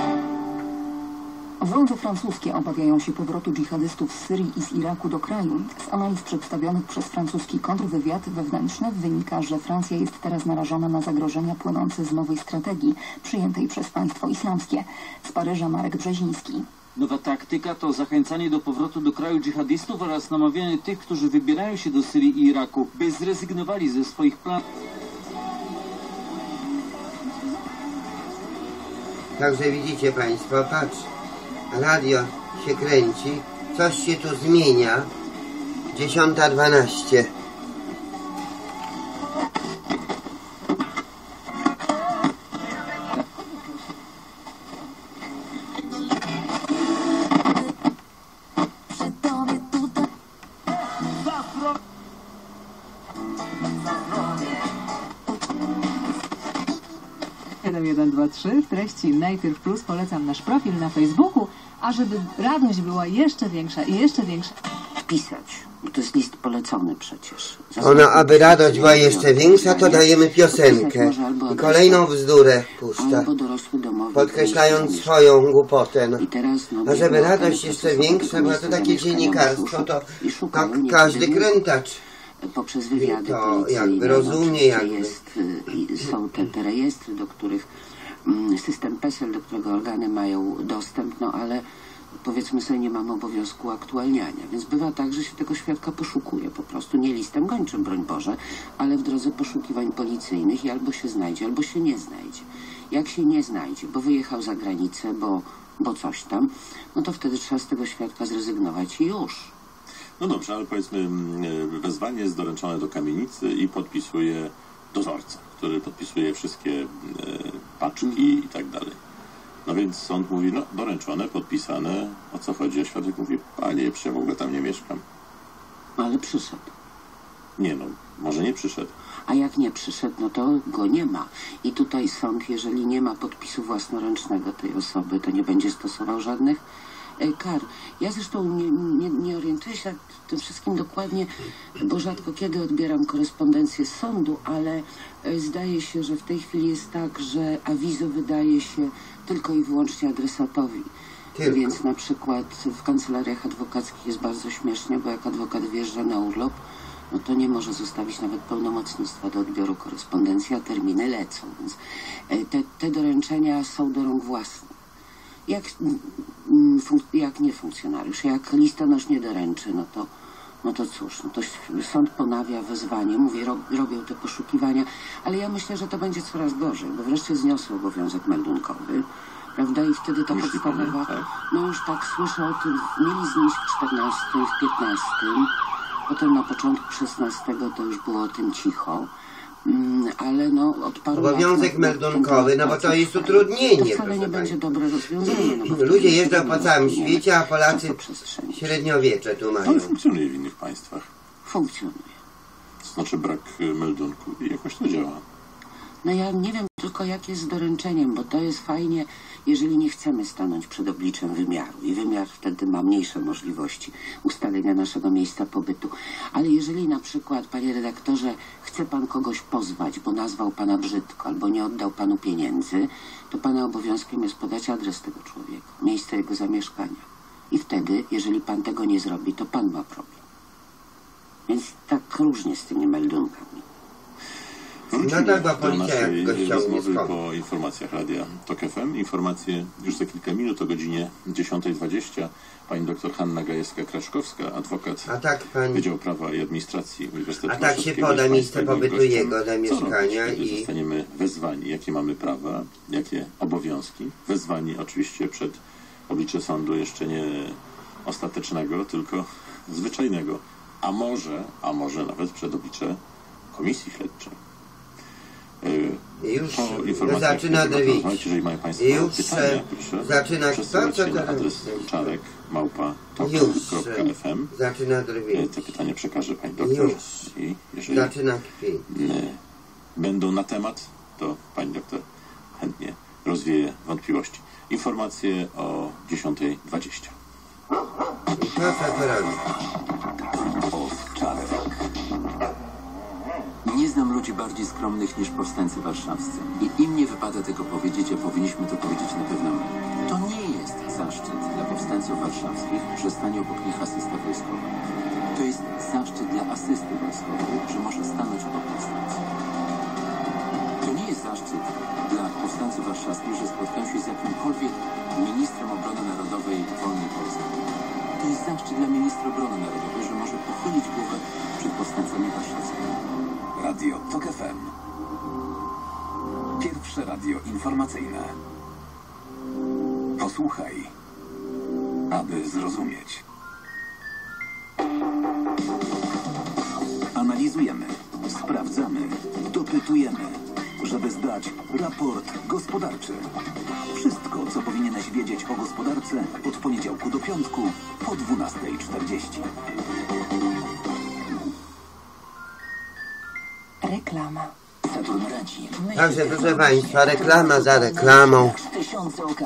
Władze francuskie obawiają się powrotu dżihadystów z Syrii i z Iraku do kraju. Z analiz przedstawionych przez francuski kontrwywiad wewnętrzny wynika, że Francja jest teraz narażona na zagrożenia płynące z nowej strategii przyjętej przez państwo islamskie. Z Paryża Marek Brzeziński. Nowa taktyka to zachęcanie do powrotu do kraju dżihadystów oraz namawianie tych, którzy wybierają się do Syrii i Iraku, by zrezygnowali ze swoich planów. Także widzicie Państwo, patrz, radio się kręci, coś się tu zmienia. dziesiąta dwanaście. siedem jeden dwa trzy w treści Najpierw Plus polecam nasz profil na Facebooku, a żeby radość była jeszcze większa i jeszcze większa. Wpisać, bo to jest list polecony przecież. Ona, aby radość była jeszcze większa, to dajemy piosenkę i kolejną bzdurę puszcza, podkreślając swoją głupotę. No. A żeby radość jeszcze większa była, to takie dziennikarstwo, to tak każdy krętacz poprzez wywiady to jakby rozumie, jakby. Jest, są te, te rejestry, do których system PESEL, do którego organy mają dostęp, no ale powiedzmy sobie, nie mamy obowiązku uaktualniania, więc bywa tak, że się tego świadka poszukuje po prostu, nie listem gończym, broń Boże, ale w drodze poszukiwań policyjnych i albo się znajdzie, albo się nie znajdzie. Jak się nie znajdzie, bo wyjechał za granicę, bo, bo coś tam, no to wtedy trzeba z tego świadka zrezygnować i już. No dobrze, ale powiedzmy, wezwanie jest doręczone do kamienicy i podpisuje dozorca, który podpisuje wszystkie e, paczki mm. i tak dalej. No więc sąd mówi, no doręczone, podpisane, o co chodzi? A świadek mówi, panie, przecież ja w ogóle tam nie mieszkam. Ale przyszedł. Nie no, może nie przyszedł. A jak nie przyszedł, no to go nie ma. I tutaj sąd, jeżeli nie ma podpisu własnoręcznego tej osoby, to nie będzie stosował żadnych kar. Ja zresztą nie, nie, nie orientuję się tym wszystkim dokładnie, bo rzadko kiedy odbieram korespondencję z sądu, ale zdaje się, że w tej chwili jest tak, że awizo wydaje się tylko i wyłącznie adresatowi. Tylko. Więc na przykład w kancelariach adwokackich jest bardzo śmiesznie, bo jak adwokat wjeżdża na urlop, no to nie może zostawić nawet pełnomocnictwa do odbioru korespondencji, a terminy lecą. Więc te, te doręczenia są do rąk własnych. Jak, jak nie funkcjonariusz, jak listonosz nie doręczy, no to, no to cóż, no to sąd ponawia wezwanie, mówię, ro, robią te poszukiwania, ale ja myślę, że to będzie coraz gorzej, bo wreszcie zniosły obowiązek meldunkowy, prawda, i wtedy ta podstawowa, no już tak słyszę o tym, mieli znieść w czternastym, w piętnastym, potem na początku szesnastego to już było o tym cicho. Mm, ale no od paru Obowiązek lat, meldunkowy, no bo to jest utrudnienie. To wcale nie będzie dobre rozwiązanie. No ludzie jeżdżą po całym świecie, a Polacy średniowiecze tu mają. Ale funkcjonuje w innych państwach. Funkcjonuje. To znaczy brak meldunku i jakoś to działa. No ja nie wiem. Tylko jak jest z doręczeniem, bo to jest fajnie, jeżeli nie chcemy stanąć przed obliczem wymiaru i wymiar wtedy ma mniejsze możliwości ustalenia naszego miejsca pobytu. Ale jeżeli na przykład, panie redaktorze, chce pan kogoś pozwać, bo nazwał pana brzydko albo nie oddał panu pieniędzy, to pana obowiązkiem jest podać adres tego człowieka, miejsce jego zamieszkania. I wtedy, jeżeli pan tego nie zrobi, to pan ma problem. Więc tak różnie z tymi meldunkami. Wrócimy do naszej rozmowy po informacjach Radia Tok F M. Informacje już za kilka minut o godzinie dziesiątej dwadzieścia. Pani doktor Hanna Gajewska-Kraszkowska, adwokat tak, pani... Wydziału Prawa i Administracji Uniwersytetu A tak się poda miejsce pobytu jego, zamieszkania robić, i... zostaniemy wezwani, jakie mamy prawa, jakie obowiązki. Wezwani oczywiście przed oblicze sądu jeszcze nie ostatecznego, tylko zwyczajnego. A może, a może nawet przed oblicze komisji śledczej. Już po informacjach zaczyna drwić. Jeżeli mają Państwo już pytania, proszę zaczyna przesyłać się na adres czarek małpa tok kropka f m. Zaczyna drwić. Te pytania przekaże Pani doktor. Już I jeżeli zaczyna kpić. będą na temat, to Pani doktor chętnie rozwieje wątpliwości. Informacje o dziesiątej dwadzieścia. Owczarek. Nie znam ludzi bardziej skromnych niż powstańcy warszawscy. I im nie wypada tego powiedzieć, a powinniśmy to powiedzieć na pewno my. To nie jest zaszczyt dla powstańców warszawskich przestanie obok nich asysta wojskowa. To jest zaszczyt dla asysty wojskowej, że może stanąć obok powstańców. To nie jest zaszczyt dla powstańców warszawskich, że spotkają się z jakimkolwiek ministrem obrony narodowej wolnej Polski. To jest zaszczyt dla ministra obrony narodowej, że może pochylić głowę przed powstańcami warszawskimi. Radio Tok F M. Pierwsze radio informacyjne. Posłuchaj, aby zrozumieć. Analizujemy, sprawdzamy, dopytujemy, żeby zdać raport gospodarczy. Wszystko, co powinieneś wiedzieć o gospodarce od poniedziałku do piątku po dwunastej czterdzieści. Reklama. Saturn radzi. Także proszę Państwa, reklama za reklamą. Tysiące oka.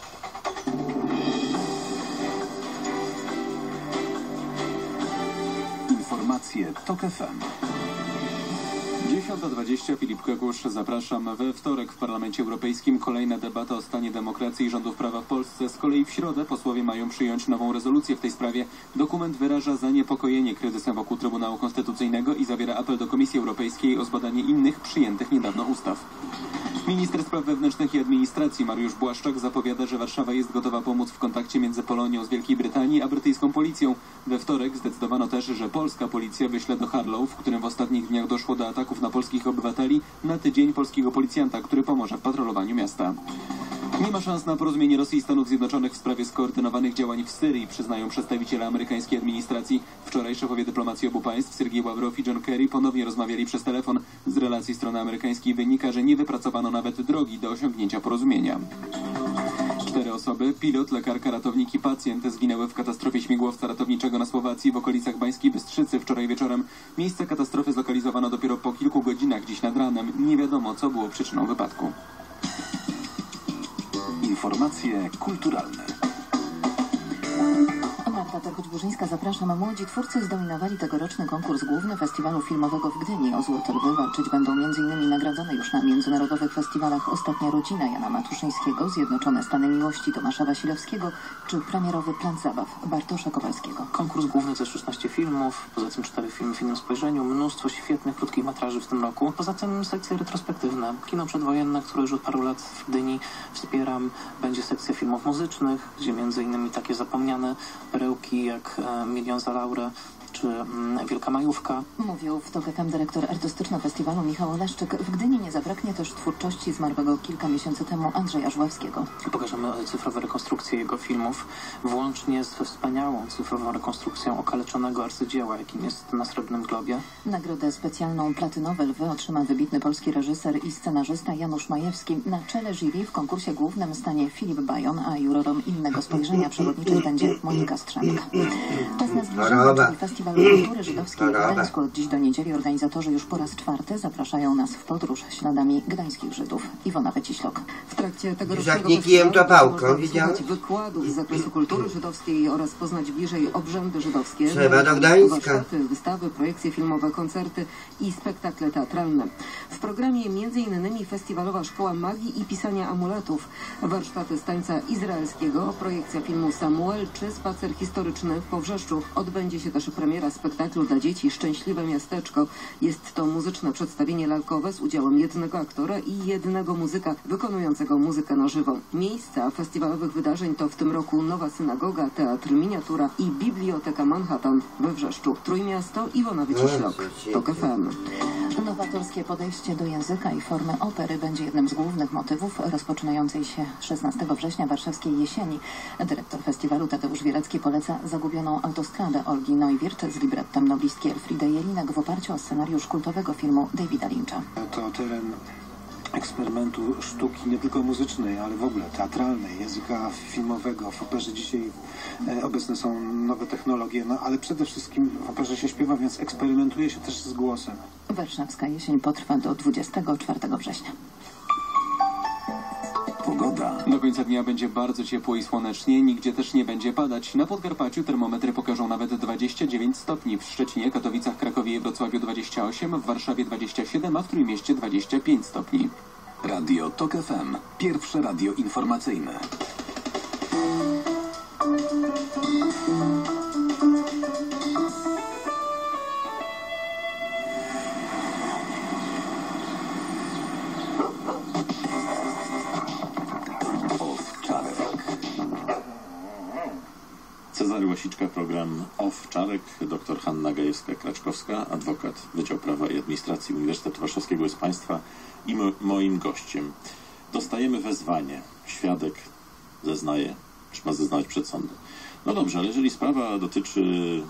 Informacje Tok F M. dziesiąta dwadzieścia, Filip Kekusz, zapraszam. We wtorek w Parlamencie Europejskim kolejna debata o stanie demokracji i rządów prawa w Polsce. Z kolei w środę posłowie mają przyjąć nową rezolucję w tej sprawie. Dokument wyraża zaniepokojenie kryzysem wokół Trybunału Konstytucyjnego i zawiera apel do Komisji Europejskiej o zbadanie innych przyjętych niedawno ustaw. Minister Spraw Wewnętrznych i Administracji Mariusz Błaszczak zapowiada, że Warszawa jest gotowa pomóc w kontakcie między Polonią z Wielkiej Brytanii a brytyjską policją. We wtorek zdecydowano też, że polska policja wyśle do Harlow, w którym w ostatnich dniach doszło do ataków na polskich obywateli, na tydzień polskiego policjanta, który pomoże w patrolowaniu miasta. Nie ma szans na porozumienie Rosji i Stanów Zjednoczonych w sprawie skoordynowanych działań w Syrii, przyznają przedstawiciele amerykańskiej administracji. Wczoraj szefowie dyplomacji obu państw, Sergiej Ławrow i John Kerry, ponownie rozmawiali przez telefon. Z relacji strony amerykańskiej wynika, że nie wypracowano nawet drogi do osiągnięcia porozumienia. Cztery osoby, pilot, lekarka, ratownik i pacjent zginęły w katastrofie śmigłowca ratowniczego na Słowacji w okolicach Bańskiej Bystrzycy wczoraj wieczorem. Miejsce katastrofy zlokalizowano dopiero po kilku godzinach dziś nad ranem. Nie wiadomo, co było przyczyną wypadku. Informacje kulturalne. Marta Terkoć-Burzyńska, zapraszam. Młodzi twórcy zdominowali tegoroczny konkurs główny Festiwalu Filmowego w Gdyni. O Złote Lwy walczyć będą między innymi nagrodzone już na międzynarodowych festiwalach Ostatnia Rodzina Jana Matuszyńskiego, Zjednoczone Stany Miłości Tomasza Wasilewskiego czy premierowy Plan Zabaw Bartosza Kowalskiego. Konkurs główny to szóstnaście filmów, poza tym cztery filmy w innym spojrzeniu, mnóstwo świetnych krótkich metraży w tym roku. Poza tym sekcje retrospektywne. Kino przedwojenne, które już od paru lat w Gdyni wspieram. Będzie sekcja filmów muzycznych, gdzie między innymi takie zapomniane perełki jak e, Milion za Laurę czy mm, Wielka Majówka. Mówił w Tok F M dyrektor artystyczny festiwalu Michał Oleszczyk. W Gdyni nie zabraknie też twórczości zmarłego kilka miesięcy temu Andrzeja Żławskiego. Pokażemy cyfrowe rekonstrukcje jego filmów, włącznie z wspaniałą cyfrową rekonstrukcją okaleczonego arcydzieła, jakim jest Na Srebrnym Globie. Nagrodę specjalną Platynowe Lwy otrzyma wybitny polski reżyser i scenarzysta Janusz Majewski. Na czele jury w konkursie głównym stanie Filip Bajon, a jurorą Innego Spojrzenia przewodniczyć będzie Monika Strzemka. Czas na zbliżenie, czyli festiwal Festiwal Kultury Żydowskiej w Gdańsku. Od dziś do niedzieli organizatorzy już po raz czwarty zapraszają nas w podróż śladami gdańskich Żydów. Iwona Weciślok. W trakcie tegorocznego festiwalu można wysłuchać wykładów z zakresu kultury żydowskiej oraz poznać bliżej obrzędy żydowskie. Trzeba do Gdańska. Warsztaty, wystawy, projekcje filmowe, koncerty i spektakle teatralne. W programie między innymi festiwalowa szkoła magii i pisania amuletów, warsztaty z tańca izraelskiego, projekcja filmu Samuel czy spacer historyczny w Powrzeszczu. Odbędzie się też premiera spektaklu dla dzieci Szczęśliwe Miasteczko. Jest to muzyczne przedstawienie lalkowe z udziałem jednego aktora i jednego muzyka wykonującego muzykę na żywo. Miejsca festiwalowych wydarzeń to w tym roku Nowa Synagoga, Teatr Miniatura i Biblioteka Manhattan we Wrzeszczu. Trójmiasto, Iwona Wyciślok, TOK F M. Nowatorskie podejście do języka i formy opery będzie jednym z głównych motywów rozpoczynającej się szesnastego września warszawskiej jesieni. Dyrektor festiwalu Tadeusz Wielecki poleca Zagubioną autostradę Olgi Neuwirth z librettem noblistki Elfriedy Jelinek w oparciu o scenariusz kultowego filmu Davida Lyncha. To teren eksperymentu sztuki nie tylko muzycznej, ale w ogóle teatralnej, języka filmowego. W operze dzisiaj e, obecne są nowe technologie, no ale przede wszystkim w operze się śpiewa, więc eksperymentuje się też z głosem. Warszawska jesień potrwa do dwudziestego czwartego września. Pogoda. Do końca dnia będzie bardzo ciepło i słonecznie, nigdzie też nie będzie padać. Na Podkarpaciu termometry pokażą nawet dwadzieścia dziewięć stopni, w Szczecinie, Katowicach, Krakowie i Wrocławiu dwadzieścia osiem, w Warszawie dwadzieścia siedem, a w Trójmieście dwadzieścia pięć stopni. Radio TOK F M. Pierwsze radio informacyjne. Cezary Łasiczka, program Owczarek, dr Hanna Gajewska-Kraczkowska, adwokat Wydział Prawa i Administracji Uniwersytetu Warszawskiego jest Państwa i mo moim gościem. Dostajemy wezwanie. Świadek zeznaje, czy ma zeznać przed sądem. No dobrze, ale jeżeli sprawa dotyczy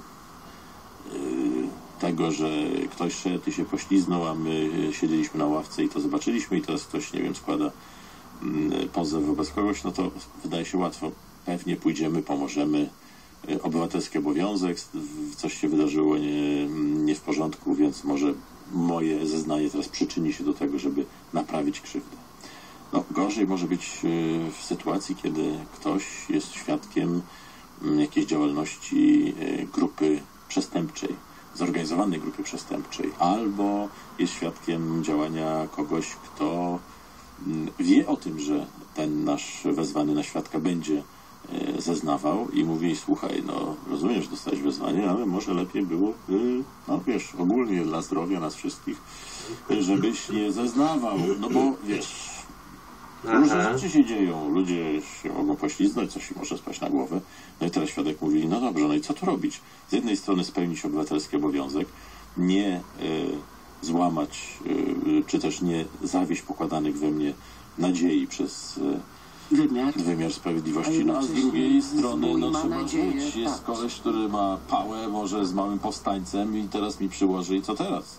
yy, tego, że ktoś szedł i się pośliznął, a my siedzieliśmy na ławce i to zobaczyliśmy i teraz ktoś, nie wiem, składa yy, pozew wobec kogoś, no to wydaje się łatwo. Pewnie pójdziemy, pomożemy. Obywatelski obowiązek, coś się wydarzyło nie, nie w porządku, więc może moje zeznanie teraz przyczyni się do tego, żeby naprawić krzywdę. No, gorzej może być w sytuacji, kiedy ktoś jest świadkiem jakiejś działalności grupy przestępczej, zorganizowanej grupy przestępczej, albo jest świadkiem działania kogoś, kto wie o tym, że ten nasz wezwany na świadka będzie zeznawał i mówi: słuchaj, no rozumiem, że dostałeś wezwanie, ale może lepiej było, no wiesz, ogólnie dla zdrowia nas wszystkich, żebyś nie zeznawał, no bo wiesz, różne rzeczy się dzieją, ludzie się mogą pośliznąć, coś się może spaść na głowę. No i teraz świadek mówi: no dobrze, no i co tu robić? Z jednej strony spełnić obywatelski obowiązek, nie y, złamać, y, czy też nie zawieść pokładanych we mnie nadziei przez y, Wymiar. Wymiar sprawiedliwości, no a z drugiej strony no trzeba żyć. Jest tak. Koleś, który ma pałę, może z małym powstańcem i teraz mi przyłoży i co teraz?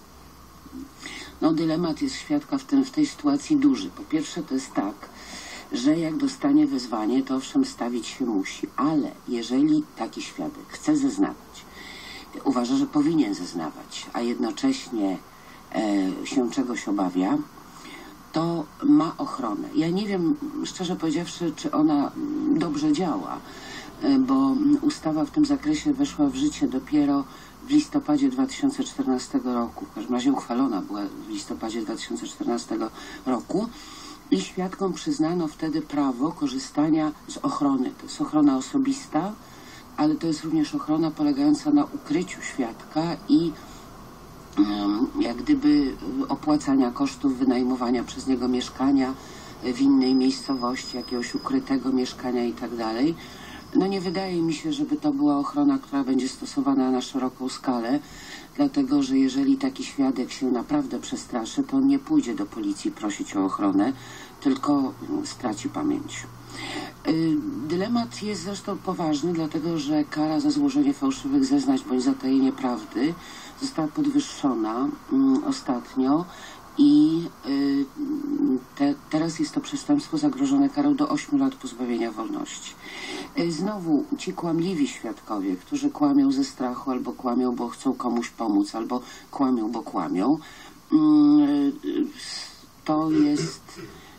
No dylemat jest świadka w, tym, w tej sytuacji duży. Po pierwsze to jest tak, że jak dostanie wezwanie, to owszem stawić się musi, ale jeżeli taki świadek chce zeznawać, uważa, że powinien zeznawać, a jednocześnie e, się czegoś obawia, to ma ochronę. Ja nie wiem, szczerze powiedziawszy, czy ona dobrze działa, bo ustawa w tym zakresie weszła w życie dopiero w listopadzie dwa tysiące czternastego roku. W każdym razie uchwalona była w listopadzie dwa tysiące czternastego roku i świadkom przyznano wtedy prawo korzystania z ochrony. To jest ochrona osobista, ale to jest również ochrona polegająca na ukryciu świadka i jak gdyby opłacania kosztów wynajmowania przez niego mieszkania w innej miejscowości, jakiegoś ukrytego mieszkania i tak dalej. No nie wydaje mi się, żeby to była ochrona, która będzie stosowana na szeroką skalę, dlatego że jeżeli taki świadek się naprawdę przestraszy, to on nie pójdzie do policji prosić o ochronę, tylko straci pamięć. Dylemat jest zresztą poważny, dlatego że kara za złożenie fałszywych zeznań bądź zatajenie prawdy została podwyższona um, ostatnio i y, te, teraz jest to przestępstwo zagrożone karą do ośmiu lat pozbawienia wolności. Znowu ci kłamliwi świadkowie, którzy kłamią ze strachu, albo kłamią, bo chcą komuś pomóc, albo kłamią, bo kłamią, to jest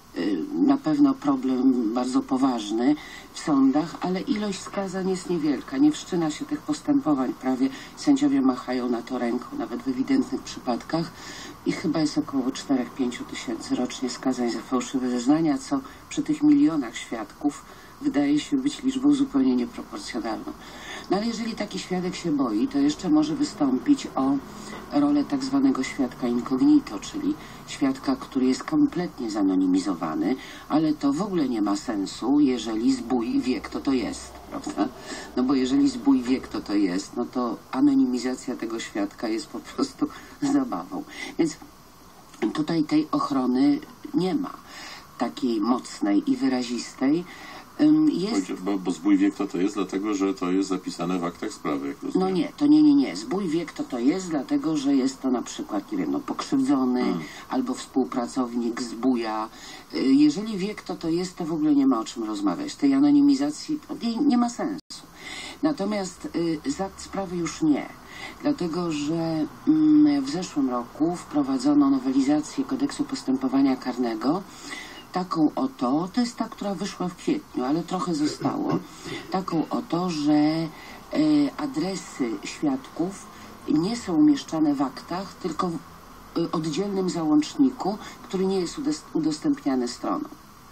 na pewno problem bardzo poważny w sądach, ale ilość skazań jest niewielka. Nie wszczyna się tych postępowań. Prawie sędziowie machają na to ręką, nawet w ewidentnych przypadkach. I chyba jest około cztery do pięciu tysięcy rocznie skazań za fałszywe zeznania, co przy tych milionach świadków wydaje się być liczbą zupełnie nieproporcjonalną. No ale jeżeli taki świadek się boi, to jeszcze może wystąpić o rolę tak zwanego świadka incognito, czyli świadka, który jest kompletnie zanonimizowany, ale to w ogóle nie ma sensu, jeżeli zbój wie, kto to jest, prawda? No bo jeżeli zbój wie, kto to jest, no to anonimizacja tego świadka jest po prostu zabawą. Więc tutaj tej ochrony nie ma, takiej mocnej i wyrazistej. Jest... Bo, bo zbój wie, kto to jest, dlatego że to jest zapisane w aktach sprawy. Jak no nie, to nie, nie, nie. Zbój wie, kto to jest, dlatego że jest to na przykład, nie wiem, no, pokrzywdzony hmm. albo współpracownik zbója. Jeżeli wie, kto to jest, to w ogóle nie ma o czym rozmawiać. Tej anonimizacji nie, nie ma sensu. Natomiast y, z akt sprawy już nie. Dlatego, że y, w zeszłym roku wprowadzono nowelizację kodeksu postępowania karnego, taką oto, to jest ta, która wyszła w kwietniu, ale trochę zostało, taką oto, że e, adresy świadków nie są umieszczane w aktach, tylko w e, oddzielnym załączniku, który nie jest udostępniany stronom.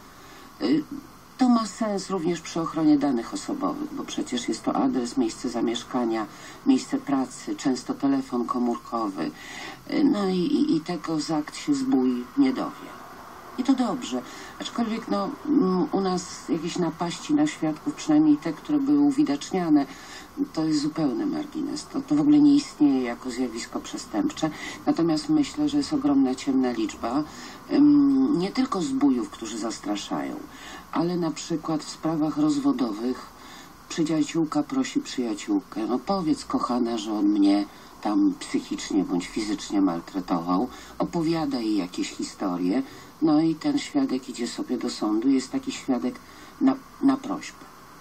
E, to ma sens również przy ochronie danych osobowych, bo przecież jest to adres, miejsce zamieszkania, miejsce pracy, często telefon komórkowy. E, no i, i tego z akt się zbój nie dowie. I to dobrze, aczkolwiek no, u nas jakieś napaści na świadków, przynajmniej te, które były uwidaczniane, to jest zupełny margines. To, to w ogóle nie istnieje jako zjawisko przestępcze. Natomiast myślę, że jest ogromna ciemna liczba um, nie tylko zbójów, którzy zastraszają, ale na przykład w sprawach rozwodowych przyjaciółka prosi przyjaciółkę, no powiedz kochana, że on mnie tam psychicznie bądź fizycznie maltretował, opowiada jej jakieś historie, no i ten świadek idzie sobie do sądu. Jest taki świadek na, na prośbę,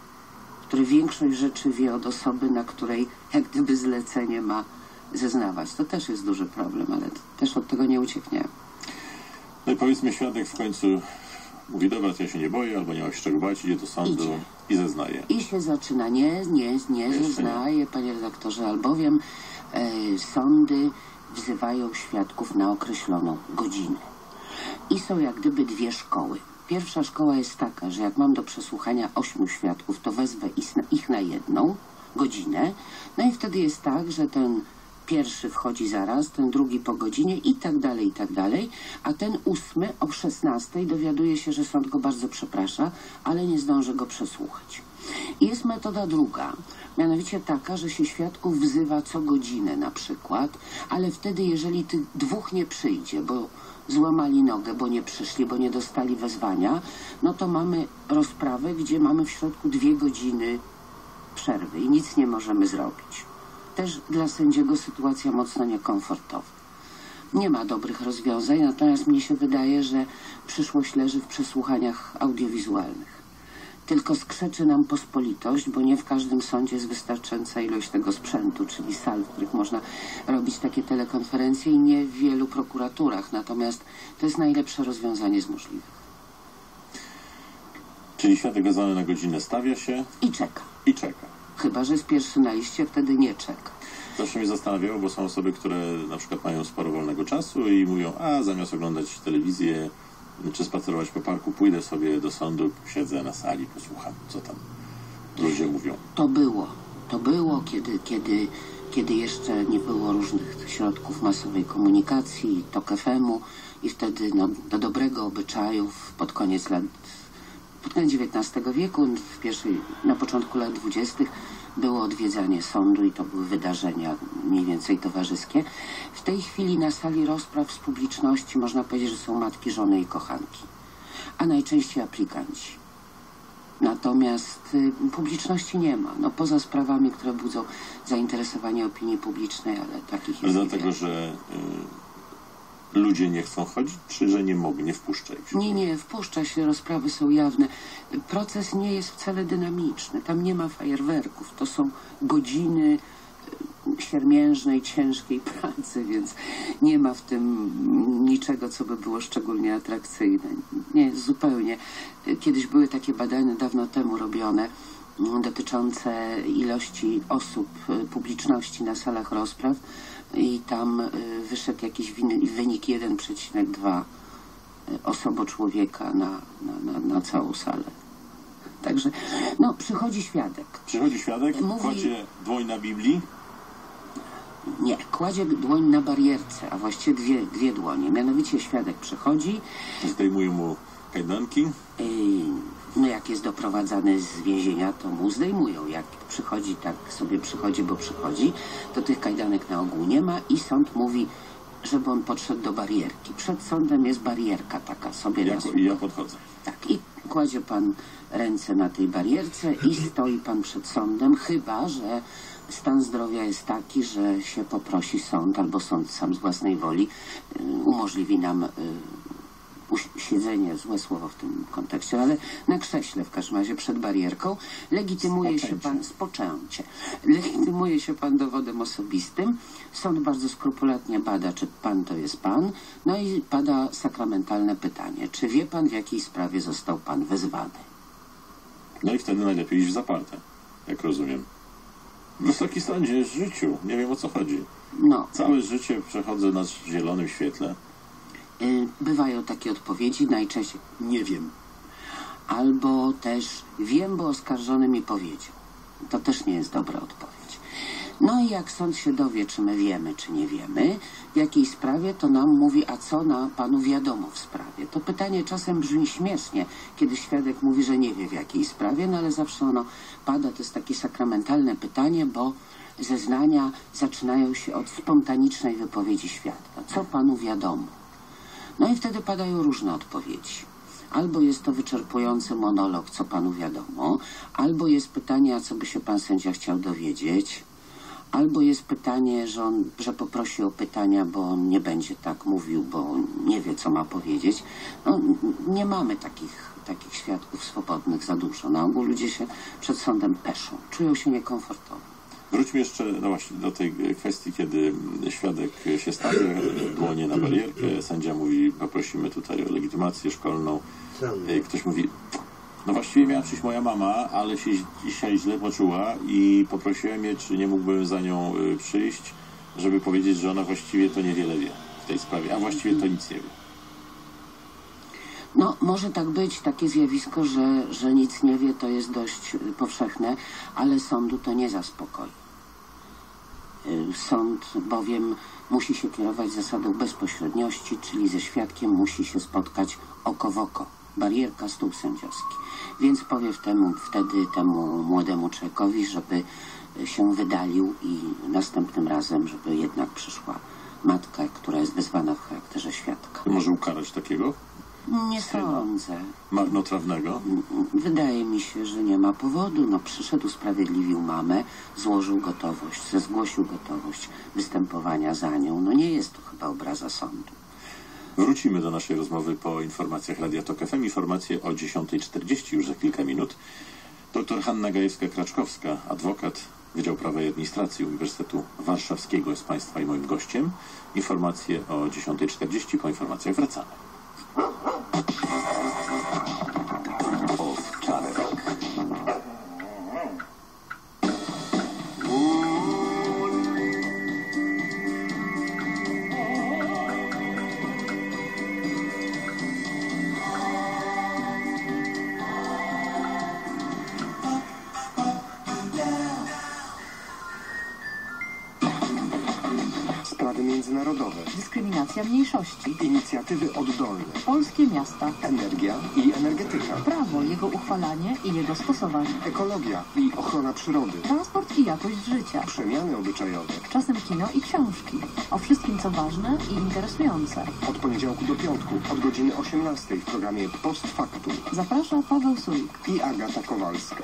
który większość rzeczy wie od osoby, na której jak gdyby zlecenie ma zeznawać. To też jest duży problem, ale też od tego nie uciekniemy. No i powiedzmy, świadek w końcu mówi, dobra, to ja się nie boję, albo nie ma się czego bać, idzie do sądu idzie. i zeznaje. I się zaczyna, nie, nie, nie zeznaje, nie. Panie redaktorze, albowiem e, sądy wzywają świadków na określoną godzinę. I są jak gdyby dwie szkoły. Pierwsza szkoła jest taka, że jak mam do przesłuchania ośmiu świadków, to wezwę ich na jedną godzinę. No i wtedy jest tak, że ten pierwszy wchodzi zaraz, ten drugi po godzinie i tak dalej, i tak dalej. A ten ósmy o szesnastej dowiaduje się, że sąd go bardzo przeprasza, ale nie zdąży go przesłuchać. I jest metoda druga, mianowicie taka, że się świadków wzywa co godzinę na przykład, ale wtedy jeżeli tych dwóch nie przyjdzie, bo złamali nogę, bo nie przyszli, bo nie dostali wezwania, no to mamy rozprawę, gdzie mamy w środku dwie godziny przerwy i nic nie możemy zrobić. Też dla sędziego sytuacja mocno niekomfortowa. Nie ma dobrych rozwiązań, natomiast mnie się wydaje, że przyszłość leży w przesłuchaniach audiowizualnych. Tylko skrzeczy nam pospolitość, bo nie w każdym sądzie jest wystarczająca ilość tego sprzętu, czyli sal, w których można robić takie telekonferencje, i nie w wielu prokuraturach. Natomiast to jest najlepsze rozwiązanie z możliwych. Czyli świadek wezwany na godzinę stawia się i czeka. I czeka. Chyba że jest pierwszy na liście, wtedy nie czeka. Zawsze mnie zastanawiało, bo są osoby, które na przykład mają sporo wolnego czasu i mówią, a zamiast oglądać telewizję czy spacerować po parku, pójdę sobie do sądu, siedzę na sali, posłucham, co tam ludzie mówią. To było. To było, kiedy, kiedy, kiedy jeszcze nie było różnych środków masowej komunikacji, Tok F M-u, i wtedy no, do dobrego obyczaju pod koniec lat, pod koniec dziewiętnastego wieku, w pierwszej, na początku lat dwudziestych było odwiedzanie sądu i to były wydarzenia mniej więcej towarzyskie. W tej chwili na sali rozpraw z publiczności można powiedzieć, że są matki, żony i kochanki, a najczęściej aplikanci. Natomiast y, publiczności nie ma, no poza sprawami, które budzą zainteresowanie opinii publicznej, ale takich jest dlatego, że ludzie nie chcą chodzić, czy że nie mogą, nie wpuszcza ich się? Nie, nie, wpuszcza się, rozprawy są jawne. Proces nie jest wcale dynamiczny, tam nie ma fajerwerków, to są godziny siermiężnej, ciężkiej pracy, więc nie ma w tym niczego, co by było szczególnie atrakcyjne. Nie, zupełnie. Kiedyś były takie badania, dawno temu robione, dotyczące ilości osób, publiczności na salach rozpraw i tam wyszedł jakiś wynik jeden przecinek dwa osobo człowieka na, na, na, na całą salę. Także, no, przychodzi świadek. Przychodzi świadek, Mówi... kładzie dłoń na Biblii? Nie, kładzie dłoń na barierce, a właściwie dwie, dwie dłonie. Mianowicie świadek przychodzi. Zdejmuje mu kajdanki? Yy, no jak jest doprowadzany z więzienia, to mu zdejmują. Jak przychodzi, tak sobie przychodzi, bo przychodzi, to tych kajdanek na ogół nie ma i sąd mówi, żeby on podszedł do barierki. Przed sądem jest barierka taka sobie ja, na I ja podchodzę. Tak, i kładzie pan ręce na tej barierce i stoi pan przed sądem, chyba że stan zdrowia jest taki, że się poprosi sąd, albo sąd sam z własnej woli y, umożliwi nam y, siedzenie, złe słowo w tym kontekście, ale na krześle w każdym razie przed barierką legitymuje się pan, spoczęcie, legitymuje się pan dowodem osobistym, sąd bardzo skrupulatnie bada, czy pan to jest pan, no i pada sakramentalne pytanie, czy wie pan, w jakiej sprawie został pan wezwany? No i wtedy najlepiej iść w zaparte, jak rozumiem. Wysoki sądzie, w życiu, nie wiem o co chodzi. No. Całe życie przechodzę na zielonym świetle. Bywają takie odpowiedzi, najczęściej nie wiem. Albo też wiem, bo oskarżony mi powiedział. To też nie jest dobra odpowiedź. No i jak sąd się dowie, czy my wiemy, czy nie wiemy, w jakiej sprawie, to nam mówi, a co na panu wiadomo w sprawie. To pytanie czasem brzmi śmiesznie, kiedy świadek mówi, że nie wie w jakiej sprawie, no ale zawsze ono pada, to jest takie sakramentalne pytanie, bo zeznania zaczynają się od spontanicznej wypowiedzi świadka. Co panu wiadomo? No i wtedy padają różne odpowiedzi. Albo jest to wyczerpujący monolog, co panu wiadomo, albo jest pytanie, a co by się pan sędzia chciał dowiedzieć, albo jest pytanie, że on, że poprosi o pytania, bo on nie będzie tak mówił, bo nie wie, co ma powiedzieć. No, nie mamy takich, takich świadków swobodnych za dużo. Na ogół ludzie się przed sądem peszą, czują się niekomfortowo. Wróćmy jeszcze no właśnie do tej kwestii, kiedy świadek się stawia, dłonie na barierkę, sędzia mówi, poprosimy tutaj o legitymację szkolną. Ktoś mówi, no właściwie miała przyjść moja mama, ale się dzisiaj źle poczuła i poprosiłem je, czy nie mógłbym za nią przyjść, żeby powiedzieć, że ona właściwie to niewiele wie w tej sprawie, a właściwie to nic nie wie. No, może tak być, takie zjawisko, że, że nic nie wie, to jest dość powszechne, ale sądu to nie zaspokoi. Sąd bowiem musi się kierować zasadą bezpośredniości, czyli ze świadkiem musi się spotkać oko w oko. Barierka, stół sędziowski. Więc powie temu, wtedy temu młodemu człowiekowi, żeby się wydalił i następnym razem, żeby jednak przyszła matka, która jest wezwana w charakterze świadka. Może ukarać takiego? Nie sądzę. Marnotrawnego? Wydaje mi się, że nie ma powodu. No, przyszedł, usprawiedliwił mamę, złożył gotowość, zgłosił gotowość występowania za nią. No nie jest to chyba obraza sądu. Wrócimy do naszej rozmowy po informacjach Radia Tok F M. Informacje o dziesiątej czterdzieści już za kilka minut. Doktor Hanna Gajewska-Kraczkowska, adwokat, Wydział Prawa i Administracji Uniwersytetu Warszawskiego jest Państwa i moim gościem. Informacje o dziesiątej czterdzieści. Po informacjach wracamy. Owczarek. Sprawy międzynarodowe. Dyskryminacja mniejszości. Inicjatywy oddolne. Polskie miasta. Energia i energetyka. Prawo, jego uchwalanie i jego stosowanie. Ekologia i ochrona przyrody. Transport i jakość życia. Przemiany obyczajowe. Czasem kino i książki. O wszystkim, co ważne i interesujące. Od poniedziałku do piątku, od godziny osiemnastej w programie Post Factum. Zaprasza Paweł Sulik i Agata Kowalska.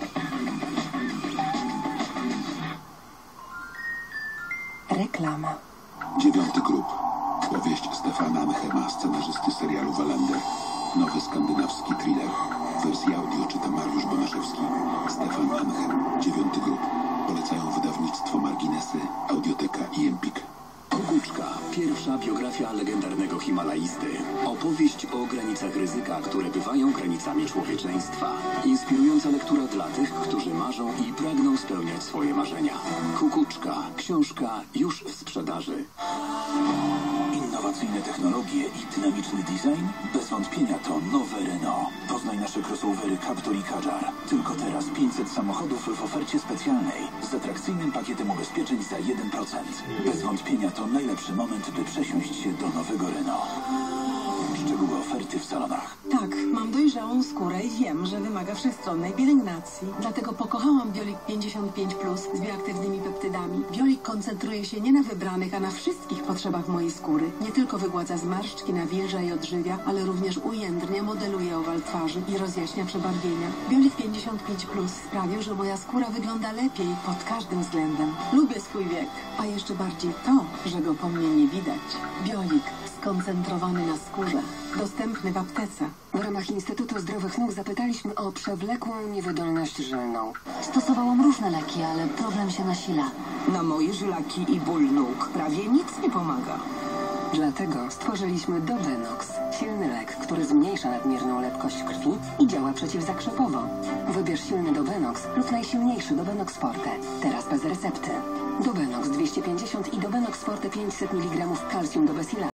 Reklama. Dziewiąty grób. Powieść Stefana Anchema, scenarzysty serialu Wallander. Nowy skandynawski thriller. W wersji audio czyta Mariusz Bonaszewski. Stefan Anchem, dziewiąty grób. Polecają wydawnictwo Marginesy, Audioteka i Empik. Kukuczka. Pierwsza biografia legendarnego Himalajsty. Opowieść o granicach ryzyka, które bywają granicami człowieczeństwa. Inspirująca lektura dla tych, którzy marzą i pragną spełniać swoje marzenia. Kukuczka. Książka już w sprzedaży. Innowacyjne technologie i dynamiczny design? Bez wątpienia to nowe Renault. Poznaj nasze crossovery Captur i Kadjar. Tylko teraz pięćset samochodów w ofercie specjalnej z atrakcyjnym pakietem ubezpieczeń za jeden procent. Bez wątpienia to najlepszy moment, by przesiąść się do nowego Renault. Szczegóły oferty w salonach. Tak, mam dojrzałą skórę i wiem, że wymaga wszechstronnej pielęgnacji. Dlatego pokochałam Biolik pięćdziesiąt pięć plus z bioaktywnymi peptydami. Biolik koncentruje się nie na wybranych, a na wszystkich potrzebach mojej skóry. Nie tylko wygładza zmarszczki, nawilża i odżywia, ale również ujędrnia, modeluje owal twarzy i rozjaśnia przebarwienia. Biolik pięćdziesiąt pięć plus sprawił, że moja skóra wygląda lepiej pod każdym względem. Lubię swój wiek, a jeszcze bardziej to, że go po mnie nie widać. Biolik skoncentrowany na skórze. Dostępny w aptece. W ramach Instytutu Zdrowych Nóg zapytaliśmy o przewlekłą niewydolność żylną. Stosowałam różne leki, ale problem się nasila. Na moje żylaki i ból nóg prawie nic nie pomaga. Dlatego stworzyliśmy Dobenox. Silny lek, który zmniejsza nadmierną lepkość krwi i działa przeciwzakrzepowo. Wybierz silny Dobenox lub najsilniejszy Dobenox Forte. Teraz bez recepty. Dobenox dwieście pięćdziesiąt i Dobenox Forte pięćset miligramów kalcium do Besila.